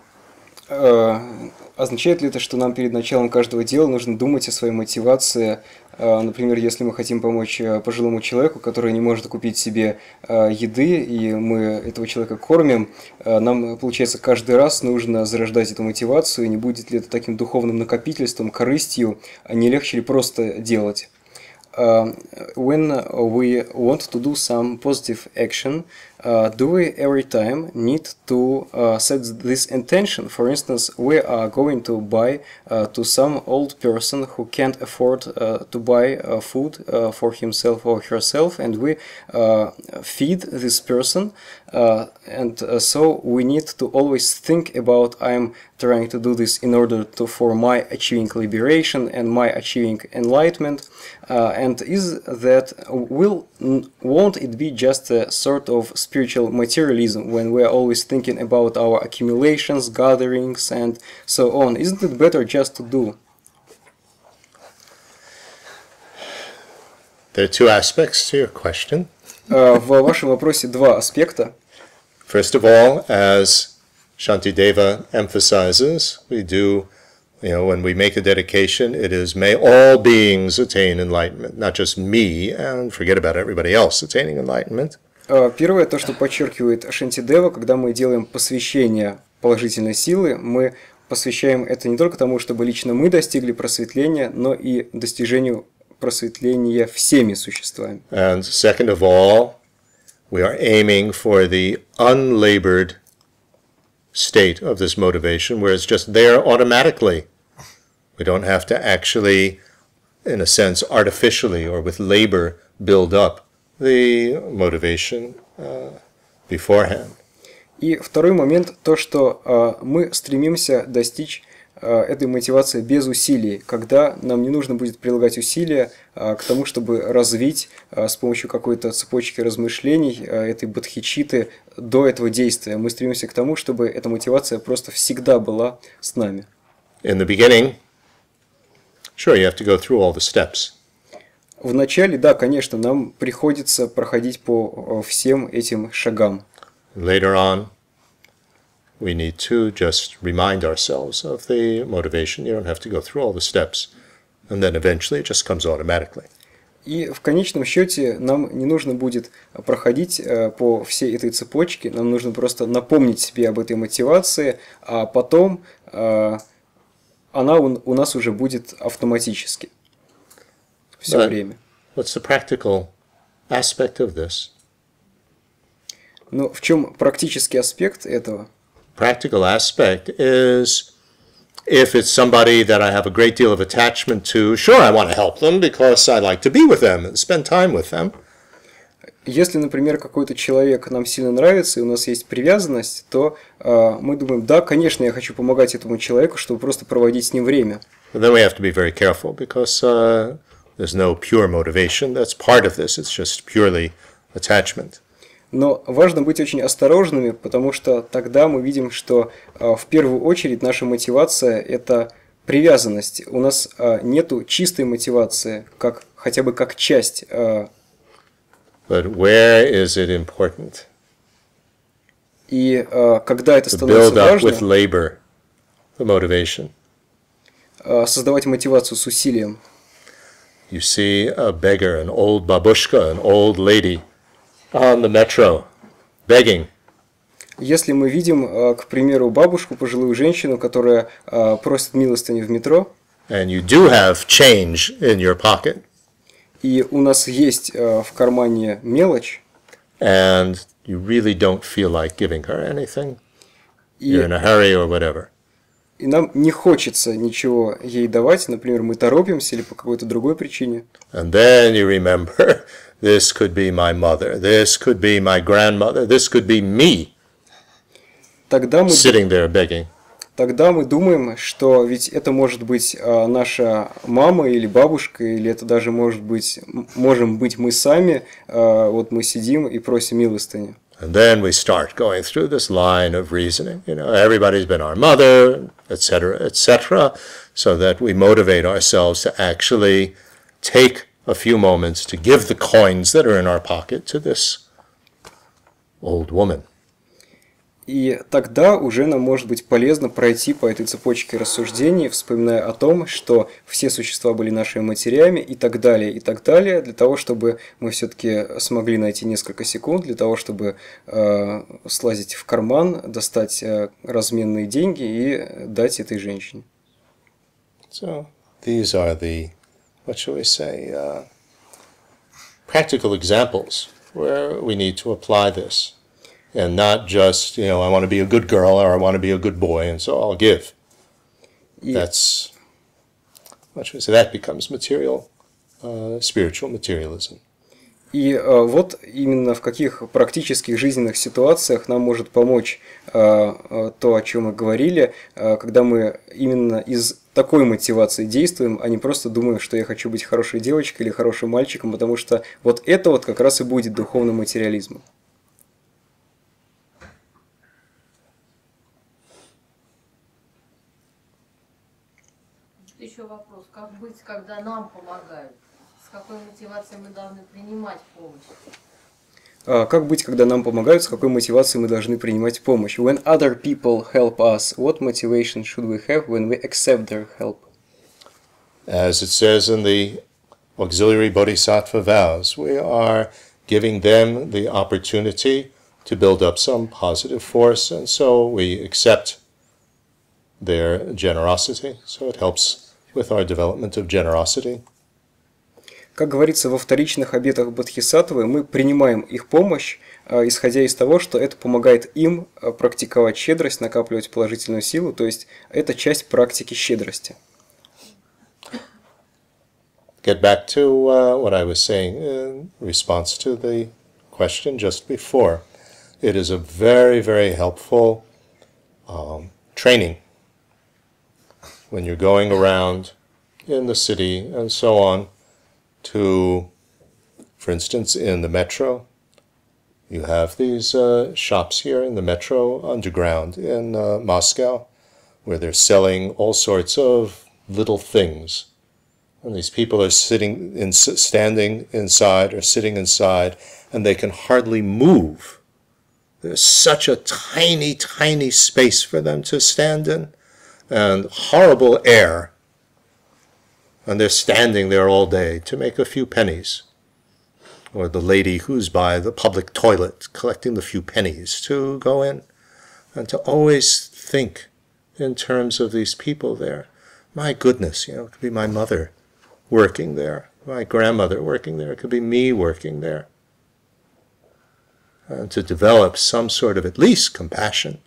S2: Означает ли это, что нам перед началом каждого дела нужно думать о своей мотивации? Например, если мы хотим помочь пожилому человеку, который не может купить себе еды, и мы этого человека кормим, нам, получается, каждый раз нужно зарождать эту мотивацию, и не будет ли это таким духовным накопительством, корыстью, а не легче ли просто делать? Uh, when we want to do some positive action, uh, do we every time need to uh, set this intention? For instance, we are going to buy uh, to some old person who can't afford uh, to buy uh, food uh, for himself or herself, and we uh, feed this person, uh, and uh, so we need to always think about I'm trying to do this in order to for my achieving liberation and my achieving enlightenment. Uh, and is that will won't it be just a sort of spiritual materialism when we are always thinking about our accumulations, gatherings, and so on? Isn't it better just to do?
S1: There are two aspects to your question.
S2: Uh, в вашем вопросе два аспекта.
S1: First of all, as Shantideva emphasizes, we do You know, when we make a dedication, it is may all beings attain enlightenment, not just me, and forget about everybody else attaining enlightenment.
S2: Первое, то, что подчеркивает Шантидева, когда мы делаем посвящение положительной силы, мы посвящаем это не только тому, чтобы лично мы достигли просветления, но и достижению просветления всеми существами.
S1: And second of all, we are aiming for the unlabored state of this motivation, where it's just there automatically. We don't have to actually, in a sense, artificially or with labor build up the motivation uh, beforehand.
S2: И второй момент, то, что э, мы стремимся достичь э, этой мотивации без усилий, когда нам не нужно будет прилагать усилия э, к тому, чтобы развить э, с помощью какой-то цепочки размышлений э, этой бодхичитты до этого действия. Мы стремимся к тому, чтобы эта мотивация просто всегда была с нами.
S1: In the beginning, sure, you have to go through all the steps.
S2: В начале, да, конечно, нам приходится проходить по э, всем этим шагам.
S1: Later on, we need to just remind ourselves of the motivation. You don't have to go through all the steps. And then eventually it just comes automatically.
S2: И в конечном счете нам не нужно будет проходить по всей этой цепочке, нам нужно просто напомнить себе об этой мотивации, а потом она у нас уже будет автоматически все
S1: But
S2: время.
S1: What's the practical aspect of this?
S2: Но в чем практический аспект этого?
S1: Practical aspect is if it's somebody that I have a great deal of attachment to, sure, I want to help them because I like to be with them and spend time with them.
S2: Если, например, какой-то человек нам сильно нравится, и у нас есть привязанность, то э, мы думаем, да, конечно, я хочу помогать этому человеку, чтобы просто проводить с ним время.
S1: But then we have to be very careful because uh, there's no pure motivation. That's part of this. It's just purely attachment.
S2: Но важно быть очень осторожными, потому что тогда мы видим, что э, в первую очередь наша мотивация – это привязанность. У нас э, нету чистой мотивации, как, хотя бы как часть. Э,
S1: But where is it important
S2: и э, когда это
S1: to
S2: становится
S1: build up with
S2: важно,
S1: labor the motivation?
S2: э, создавать мотивацию с усилием.
S1: You see a beggar, an old babushka, an old lady on the metro, begging.
S2: Если мы видим, к примеру, бабушку, пожилую женщину, которая просит милостыню в метро,
S1: And you do have change in your pocket,
S2: и у нас есть в кармане мелочь,
S1: and you really don't feel like giving her anything,
S2: и,
S1: you're in a hurry or whatever.
S2: и нам не хочется ничего ей давать, например, мы торопимся или по какой-то другой причине.
S1: And then you remember, this could be my mother, this could be my grandmother, this could be me
S2: Тогда мы,
S1: sitting there begging.
S2: тогда мы думаем, что ведь это может быть а, наша мама или бабушка, или это даже может быть, м- можем быть мы сами, а, вот мы сидим и просим милостыню.
S1: And then we start going through this line of reasoning. You know, everybody's been our mother, et cetera, et cetera, so that we motivate ourselves to actually take a few moments to give the coins that are in our pocket to this old woman.
S2: И тогда уже нам может быть полезно пройти по этой цепочке рассуждений, вспоминая о том, что все существа были нашими матерями и так далее, и так далее, для того, чтобы мы все-таки смогли найти несколько секунд, для того, чтобы э, слазить в карман, достать э, разменные деньги и дать этой женщине.
S1: So these are the, what shall we say, uh, practical examples where we need to apply this. And not just, you know, I want to be a good girl or I want to be a good boy, and so I'll give.
S2: И,
S1: That's, what should I say, that becomes material, uh, spiritual materialism.
S2: и э, вот именно в каких практических жизненных ситуациях нам может помочь э, э, то, о чем мы говорили, э, когда мы именно из такой мотивации действуем, а не просто думаем, что я хочу быть хорошей девочкой или хорошим мальчиком, потому что вот это вот как раз и будет духовным материализмом.
S6: Еще вопрос, как быть, когда нам помогают? С какой мотивацией мы должны принимать помощь?
S2: А как быть, когда нам помогают, с какой мотивацией мы должны принимать помощь? When other people help us, what motivation should we have when we accept their help?
S1: As it says in the auxiliary bodhisattva vows, we are giving them the opportunity to build up some positive force, and so we accept their generosity. So it helps with our development of generosity.
S2: Как говорится во вторичных обетах Бодхисаттвы, мы принимаем их помощь, исходя из того, что это помогает им практиковать щедрость, накапливать положительную силу, то есть это часть практики щедрости.
S1: Get back to uh, what I was saying in response to the question just before. It is a very, very helpful um, training when you're going around in the city and so on to, for instance, in the metro. You have these uh, shops here in the metro underground in uh, Moscow where they're selling all sorts of little things. And these people are sitting, in, standing inside or sitting inside, and they can hardly move. There's such a tiny, tiny space for them to stand in, and horrible air. And they're standing there all day to make a few pennies. Or the lady who's by the public toilet collecting the few pennies to go in. And to always think in terms of these people there. My goodness, you know, it could be my mother working there, my grandmother working there, it could be me working there. And to develop some sort of at least compassion.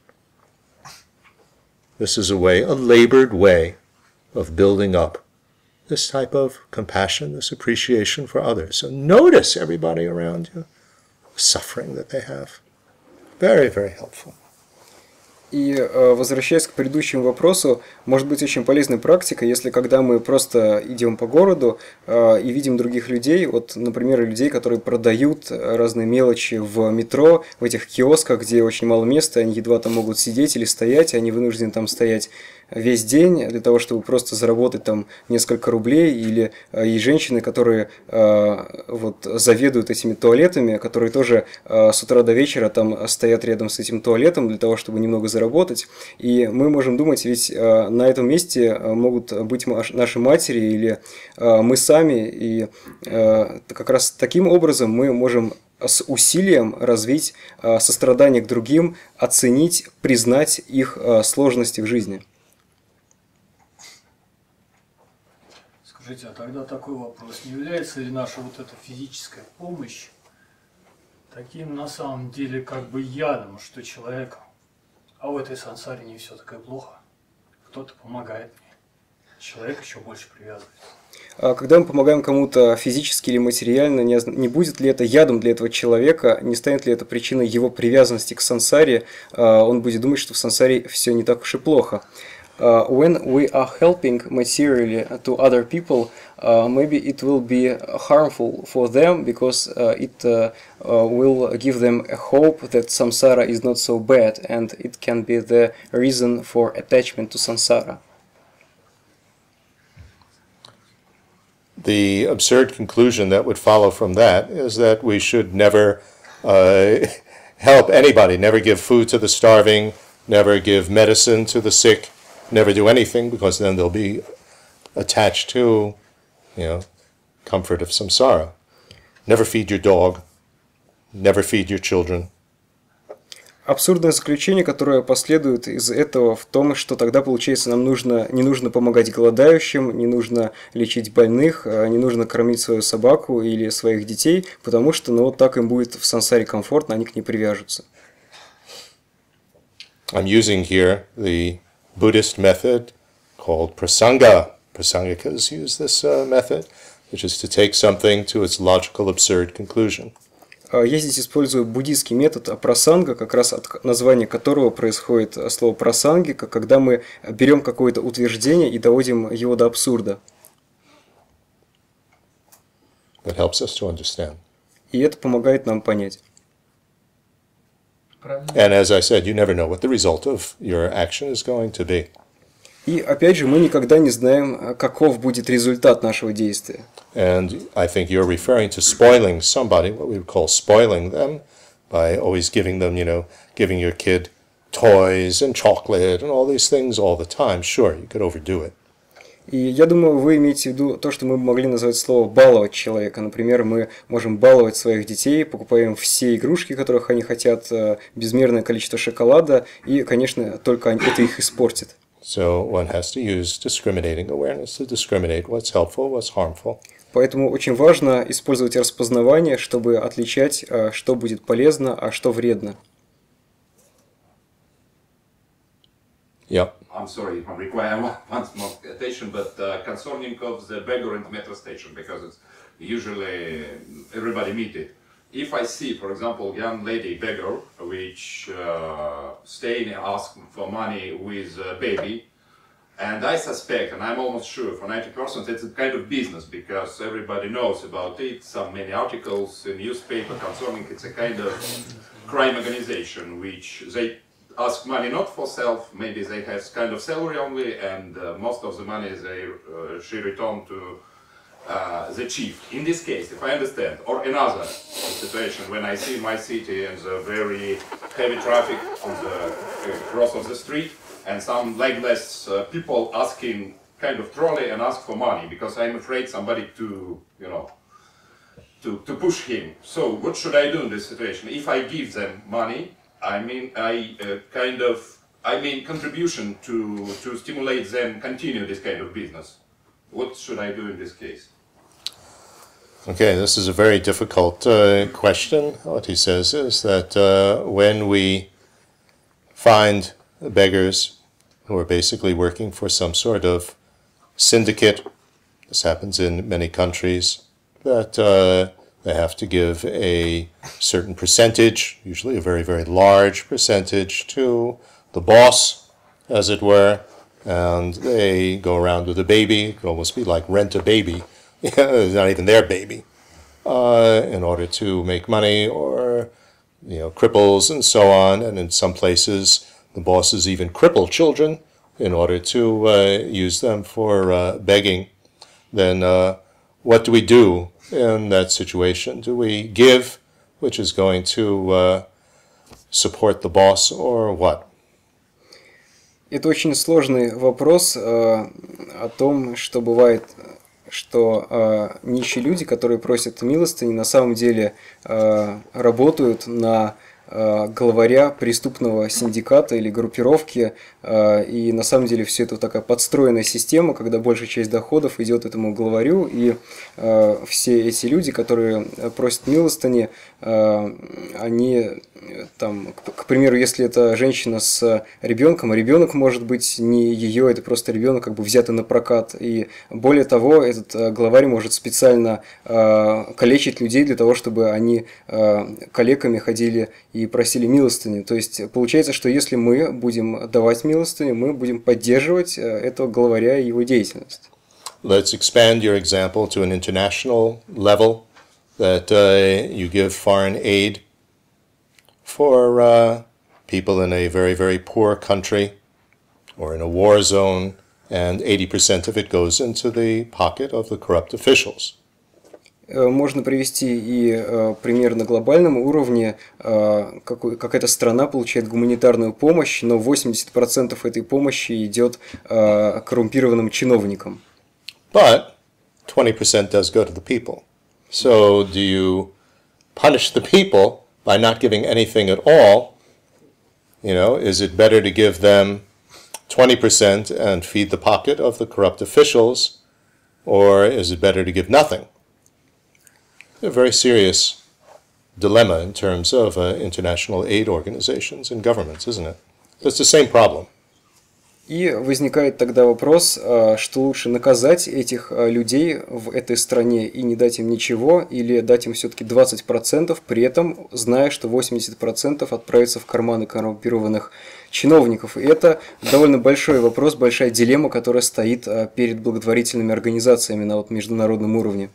S1: This is a way, a labored way of building up this type of compassion, this appreciation for others. So notice everybody around you, the suffering that they have. Very, very helpful.
S2: И возвращаясь к предыдущему вопросу, может быть очень полезной практикой, если когда мы просто идем по городу и видим других людей, вот, например, людей, которые продают разные мелочи в метро, в этих киосках, где очень мало места, они едва там могут сидеть или стоять, они вынуждены там стоять весь день для того, чтобы просто заработать там несколько рублей, или есть женщины, которые вот заведуют этими туалетами, которые тоже с утра до вечера там стоят рядом с этим туалетом для того, чтобы немного заработать, и мы можем думать, ведь на этом месте могут быть наши матери или мы сами, и как раз таким образом мы можем с усилием развить сострадание к другим, оценить, признать их сложности в жизни.
S6: Скажите, а тогда такой вопрос, не является ли наша вот эта физическая помощь таким на самом деле как бы ядом, что человек, а в этой сансаре не все такое плохо, кто-то помогает мне, человек еще больше привязывается.
S2: Когда мы помогаем кому-то физически или материально, не, не будет ли это ядом для этого человека, не станет ли это причиной его привязанности к сансаре, он будет думать, что в сансаре все не так уж и плохо. Uh, when we are helping materially to other people, uh, maybe it will be harmful for them because uh, it uh, uh, will give them a hope that samsara is not so bad, and it can be the reason for attachment to samsara.
S1: The absurd conclusion that would follow from that is that we should never uh, help anybody, never give food to the starving, never give medicine to the sick, never do anything, because then they'll be attached to, you know, comfort of samsara. Never feed your dog, never feed your children.
S2: Абсурдное заключение, которое последует из этого, в том, что тогда, получается, нам нужно, не нужно помогать голодающим, не нужно лечить больных, не нужно кормить свою собаку или своих детей, потому что, ну, вот так им будет в сансаре комфортно, они к ней привяжутся.
S1: I'm using here the Buddhist method called prasanga. Prasangikas use this uh, method, which is to take something to its logical absurd conclusion.
S2: Я здесь использую буддийский метод прасанга, как раз от названия которого происходит слово прасангика, когда мы берем какое-то утверждение и доводим его до абсурда.
S1: That helps us to understand.
S2: И это помогает нам понять.
S1: And as I said, you never know what the result of your action is going to be.
S2: И опять же, мы никогда не знаем, каков будет результат нашего действия.
S1: And I think you're referring to spoiling somebody, what we would call spoiling them, by always giving them, you know, giving your kid toys and chocolate and all these things all the time. Sure, you could overdo it.
S2: И я думаю, вы имеете в виду то, что мы могли назвать слово «баловать человека». Например, мы можем баловать своих детей, покупаем все игрушки, которых они хотят, безмерное количество шоколада, и, конечно, только это их испортит.
S1: So one has to use discriminating awareness to discriminate what's helpful, what's harmful.
S2: Поэтому очень важно использовать распознавание, чтобы отличать, что будет полезно, а что вредно.
S1: Yep.
S4: I'm sorry, I require one more attention, but uh, concerning of the beggar in the metro station, because it's usually everybody meet it. If I see, for example, young lady beggar, which uh, stay and ask for money with a baby, and I suspect, and I'm almost sure, for ninety percent, it's a kind of business, because everybody knows about it, so many articles in newspaper concerning it's a kind of crime organization, which they ask money not for self, maybe they have kind of salary only, and uh, most of the money they uh, she return to uh, the chief. In this case, if I understand, or another situation when I see my city and the very heavy traffic on the uh, cross of the street, and some legless uh, people asking kind of trolley and ask for money, because I'm afraid somebody to, you know, to, to push him. So what should I do in this situation? If I give them money, I mean, I uh, kind of, I mean, contribution to, to stimulate them continue this kind of business. What should I do in this case?
S1: Okay, this is a very difficult uh, question. What he says is that uh, when we find beggars who are basically working for some sort of syndicate, this happens in many countries, that uh, they have to give a certain percentage, usually a very, very large percentage, to the boss, as it were, and they go around with a baby. It could almost be like rent a baby. It's not even their baby, uh, in order to make money, or, you know, cripples and so on. And in some places, the bosses even cripple children in order to uh, use them for uh, begging. Then uh, what do we do in that situation? Do we give, which is going to uh, support the boss, or what?
S2: Это очень сложный вопрос э, о том, что бывает, что э, нищие люди, которые просят милостыни, на самом деле э, работают на главаря преступного синдиката или группировки, и на самом деле все это такая подстроенная система, когда большая часть доходов идет этому главарю, и все эти люди, которые просят милостыни, они там, к примеру, если это женщина с ребенком, а ребенок может быть не ее, это просто ребенок как бы взятый на прокат, и более того, этот главарь может специально калечить людей для того, чтобы они калеками ходили и просили милостыню. То есть получается, что если мы будем давать милостыню, мы будем поддерживать этого главаря и его деятельность.
S1: Let's expand your example to an international level, that uh, you give foreign aid for uh, people in a very, very poor country or in a war zone, and eighty percent of it goes into the pocket of the corrupt officials.
S2: Можно привести и э, пример на глобальном уровне. Э, какой, какая-то страна получает гуманитарную помощь, но восемьдесят процентов этой помощи идет э, коррумпированным чиновникам.
S1: But twenty percent does go to the people. So do you punish the people by not giving anything at all? You know, is it better to give them twenty percent and feed the pocket of the corrupt officials, or is it better to give nothing? A very serious dilemma in terms of uh, international aid organizations and governments, isn't it? It's the same problem.
S2: И возникает тогда вопрос, что лучше наказать этих людей в этой стране и не дать им ничего, или дать им все-таки двадцать процентов, при этом зная, что восемьдесят процентов отправится в карманы коррумпированных чиновников. И это довольно большой вопрос, большая дилемма, которая стоит перед благотворительными организациями на вот международном уровне.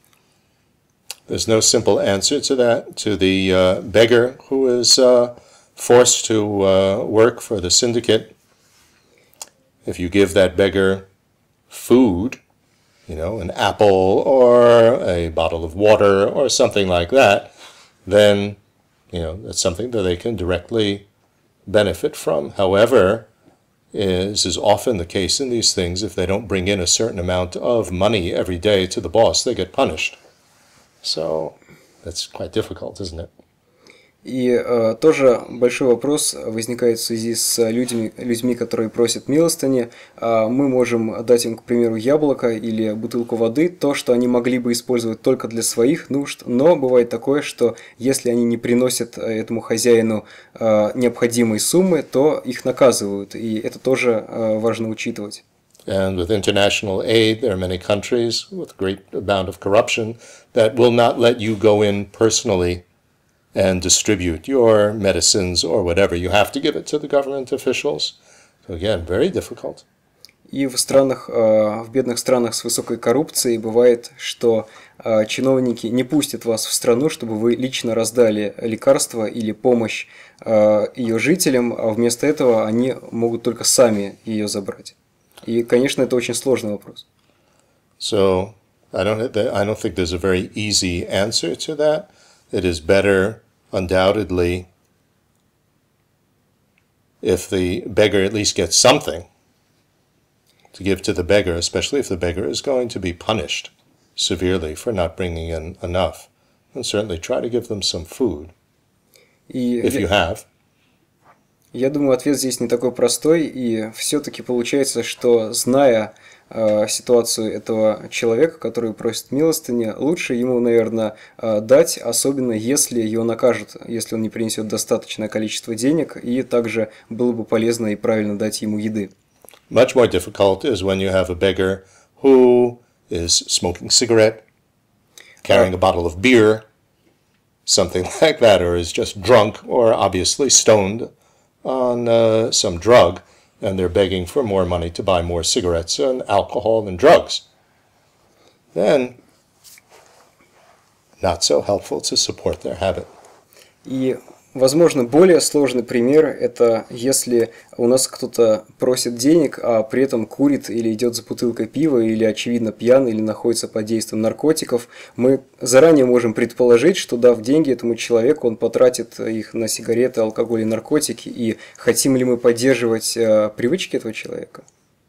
S1: There's no simple answer to that, to the uh, beggar who is uh, forced to uh, work for the syndicate. if you give that beggar food, you know, an apple or a bottle of water or something like that, then, you know, that's something that they can directly benefit from. However, is is often the case in these things, if they don't bring in a certain amount of money every day to the boss, they get punished. So that's quite difficult, isn't it?
S2: И э, тоже большой вопрос возникает в связи с людьми, людьми, которые просят милостыни. Э, мы можем дать им, к примеру, яблоко или бутылку воды, то, что они могли бы использовать только для своих нужд, но бывает такое, что если они не приносят этому хозяину э, необходимой суммы, то их наказывают, и это тоже э, важно учитывать.
S1: And with international aid, there are many countries with a great amount of corruption that will not let you go in personally and distribute your medicines or whatever. You have to give it to the government officials. So again, very difficult.
S2: И в странах, в бедных странах с высокой коррупцией бывает, что чиновники не пустят вас в страну, чтобы вы лично раздали лекарства или помощь ее жителям, а вместо этого они могут только сами ее забрать. И, конечно, это очень сложный вопрос.
S1: So I don't, I don't think there's a very easy answer to that. It is better, undoubtedly, if the beggar at least gets something to give to the beggar, especially if the beggar is going to be punished severely for not bringing in enough. And certainly try to give them some food,
S2: И
S1: if you have.
S2: Я думаю, ответ здесь не такой простой, и все-таки получается, что, зная э, ситуацию этого человека, который просит милостыни, лучше ему, наверное, э, дать, особенно если его накажут, если он не принесет достаточное количество денег, и также было бы полезно и правильно дать ему еды.
S1: Much more difficult is when you have a beggar who is smoking cigarette, carrying a bottle of beer, something like that, or is just drunk or obviously stoned on uh, some drug, and they're begging for more money to buy more cigarettes and alcohol and drugs. Then, not so helpful to support their habit.
S2: И, возможно, более сложный пример – это если у нас кто-то просит денег, а при этом курит или идет за бутылкой пива, или, очевидно, пьян, или находится под действием наркотиков. Мы заранее можем предположить, что, дав деньги этому человеку, он потратит их на сигареты, алкоголь и наркотики. И хотим ли мы поддерживать э, привычки этого человека?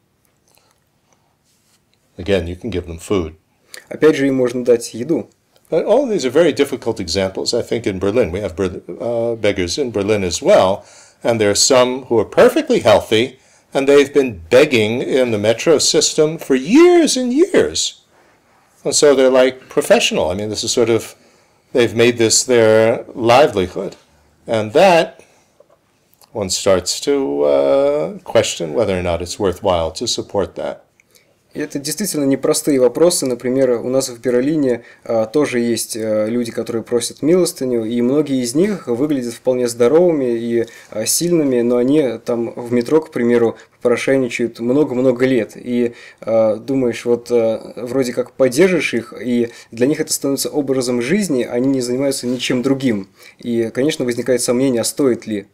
S1: Again, you can give them food.
S2: Опять же, им можно дать еду.
S1: But all these are very difficult examples. I think in Berlin, we have uh, beggars in Berlin as well, and there are some who are perfectly healthy, and they've been begging in the metro system for years and years. And so they're like professional. I mean, this is sort of, they've made this their livelihood. And that, one starts to uh, question whether or not it's worthwhile to support that.
S2: Это действительно непростые вопросы. Например, у нас в Берлине а, тоже есть а, люди, которые просят милостыню, и многие из них выглядят вполне здоровыми и а, сильными, но они там в метро, к примеру, попрошайничают много-много лет. И а, думаешь, вот а, вроде как поддержишь их, и для них это становится образом жизни, они не занимаются ничем другим. И, конечно, возникает сомнение, а стоит ли.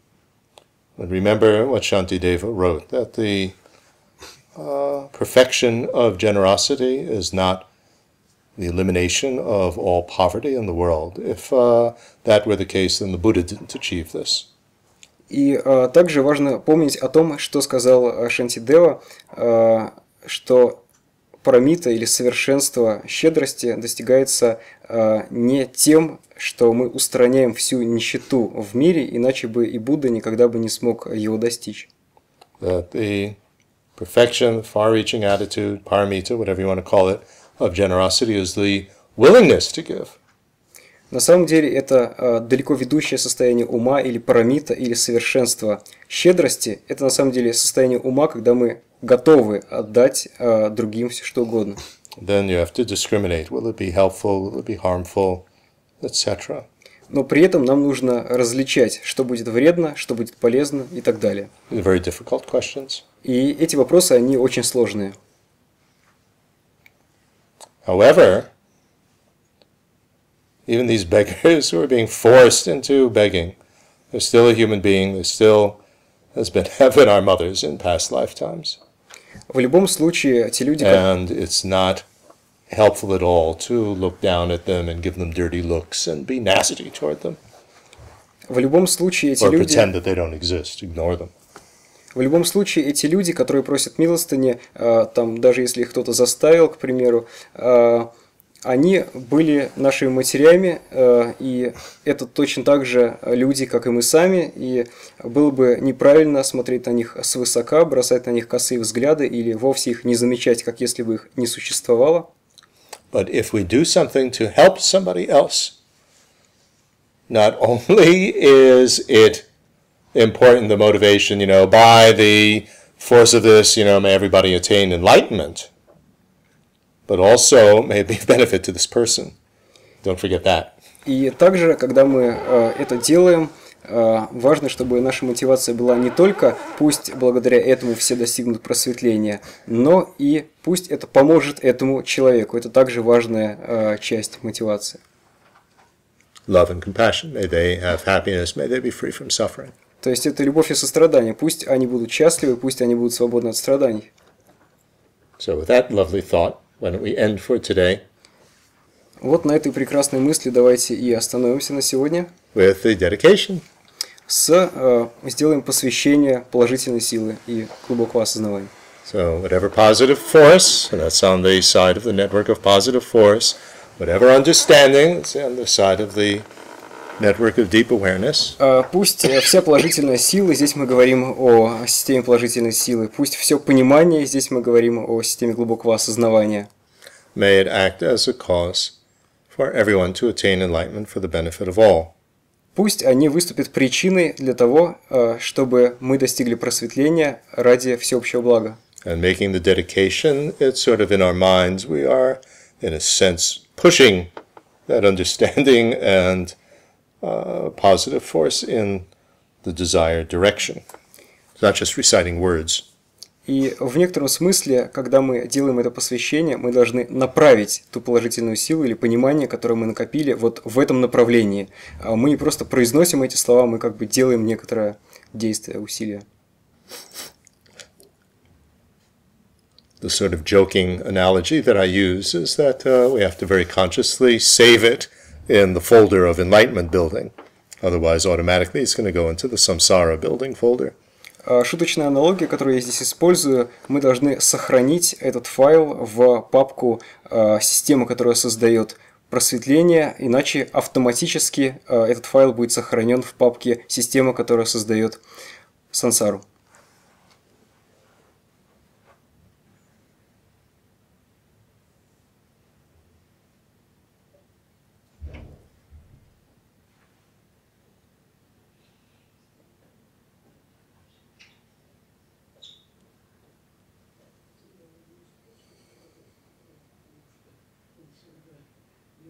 S1: Remember what Shantideva wrote, that the Uh, perfection of generosity is not the elimination of all poverty in the world. If uh, that were the case, then the Buddha didn't achieve this.
S2: И а, также важно помнить о том, что сказал Шантидева, а, что парамита или совершенство щедрости достигается а, не тем, что мы устраняем всю нищету в мире, иначе бы и Будда никогда бы не смог его достичь.
S1: That the perfection, far-reaching attitude, paramita, whatever you want to call it, of generosity is the willingness to give.
S2: На самом деле это э, далеко ведущее состояние ума или парамита, или совершенство щедрости. Это на самом деле состояние ума, когда мы готовы отдать э, другим все что угодно.
S1: Then you have to discriminate. Will it be helpful? Will it be harmful? et cetera.
S2: Но при этом нам нужно различать, что будет вредно, что будет полезно и так далее.
S1: Very difficult questions.
S2: И эти вопросы, они очень сложные.
S1: However, even these beggars who are being forced into begging, they're still a human being, they still has been, have been our mothers in past lifetimes.
S2: В любом случае, те люди,
S1: And it's not helpful at all to look down at them and give them dirty looks and be nasty toward them.
S2: в любом случае эти
S1: Or
S2: люди,
S1: pretend that they don't exist, ignore them.
S2: в любом случае эти люди, которые просят милостыни, э, там даже если их кто-то заставил, к примеру, э, они были нашими матерями, э, и это точно так же люди, как и мы сами, и было бы неправильно смотреть на них свысока, бросать на них косые взгляды или вовсе их не замечать, как если бы их не существовало.
S1: But if we do something to help somebody else, not only is it important, the motivation, you know, by the force of this, you know, may everybody attain enlightenment, but also may it be of benefit to this person. Don't forget that.
S2: И также, когда мы э, это делаем, э, важно, чтобы наша мотивация была не только пусть благодаря этому все достигнут просветления, но и пусть это поможет этому человеку. Это также важная э, часть мотивации.
S1: Love and compassion, may they have happiness, may they be free from suffering.
S2: То есть это любовь и сострадание. Пусть они будут счастливы, пусть они будут свободны от страданий.
S1: So with that lovely thought, why don't we end for today
S2: Вот на этой прекрасной мысли давайте и остановимся на сегодня.
S1: with the dedication.
S2: С, э, сделаем посвящение положительной силы и глубокого осознавания.
S1: So whatever positive force, and that's on the side of the network of positive force, whatever understanding, that's on the side of the network of deep awareness,
S2: Э, Пусть э, вся положительная сила, здесь мы говорим о системе положительной силы, пусть все понимание, здесь мы говорим о системе глубокого осознавания.
S1: may it act as a cause for everyone to attain enlightenment for the benefit of all.
S2: Пусть они выступят причиной для того, э, чтобы мы достигли просветления ради всеобщего блага.
S1: And making the dedication, it's sort of in our minds, we are, in a sense, pushing that understanding and uh, positive force in the desired direction. It's not just reciting words.
S2: И в некотором смысле, когда мы делаем это посвящение, мы должны направить ту положительную силу или понимание, которое мы накопили вот в этом направлении. А мы не просто произносим эти слова, мы как бы делаем некоторое действие, усилие.
S1: The sort of joking analogy that I use is that uh, we have to very consciously save it in the folder of enlightenment building. Otherwise, automatically, it's going to go into the samsara building folder.
S2: А шуточная аналогия, которую я здесь использую, мы должны сохранить этот файл в папку э, системы, которая создает просветление, иначе автоматически э, этот файл будет сохранен в папке система, которая создает сансару.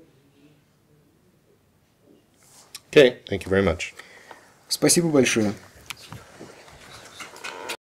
S1: Okay, thank you very much.
S2: Спасибо большое.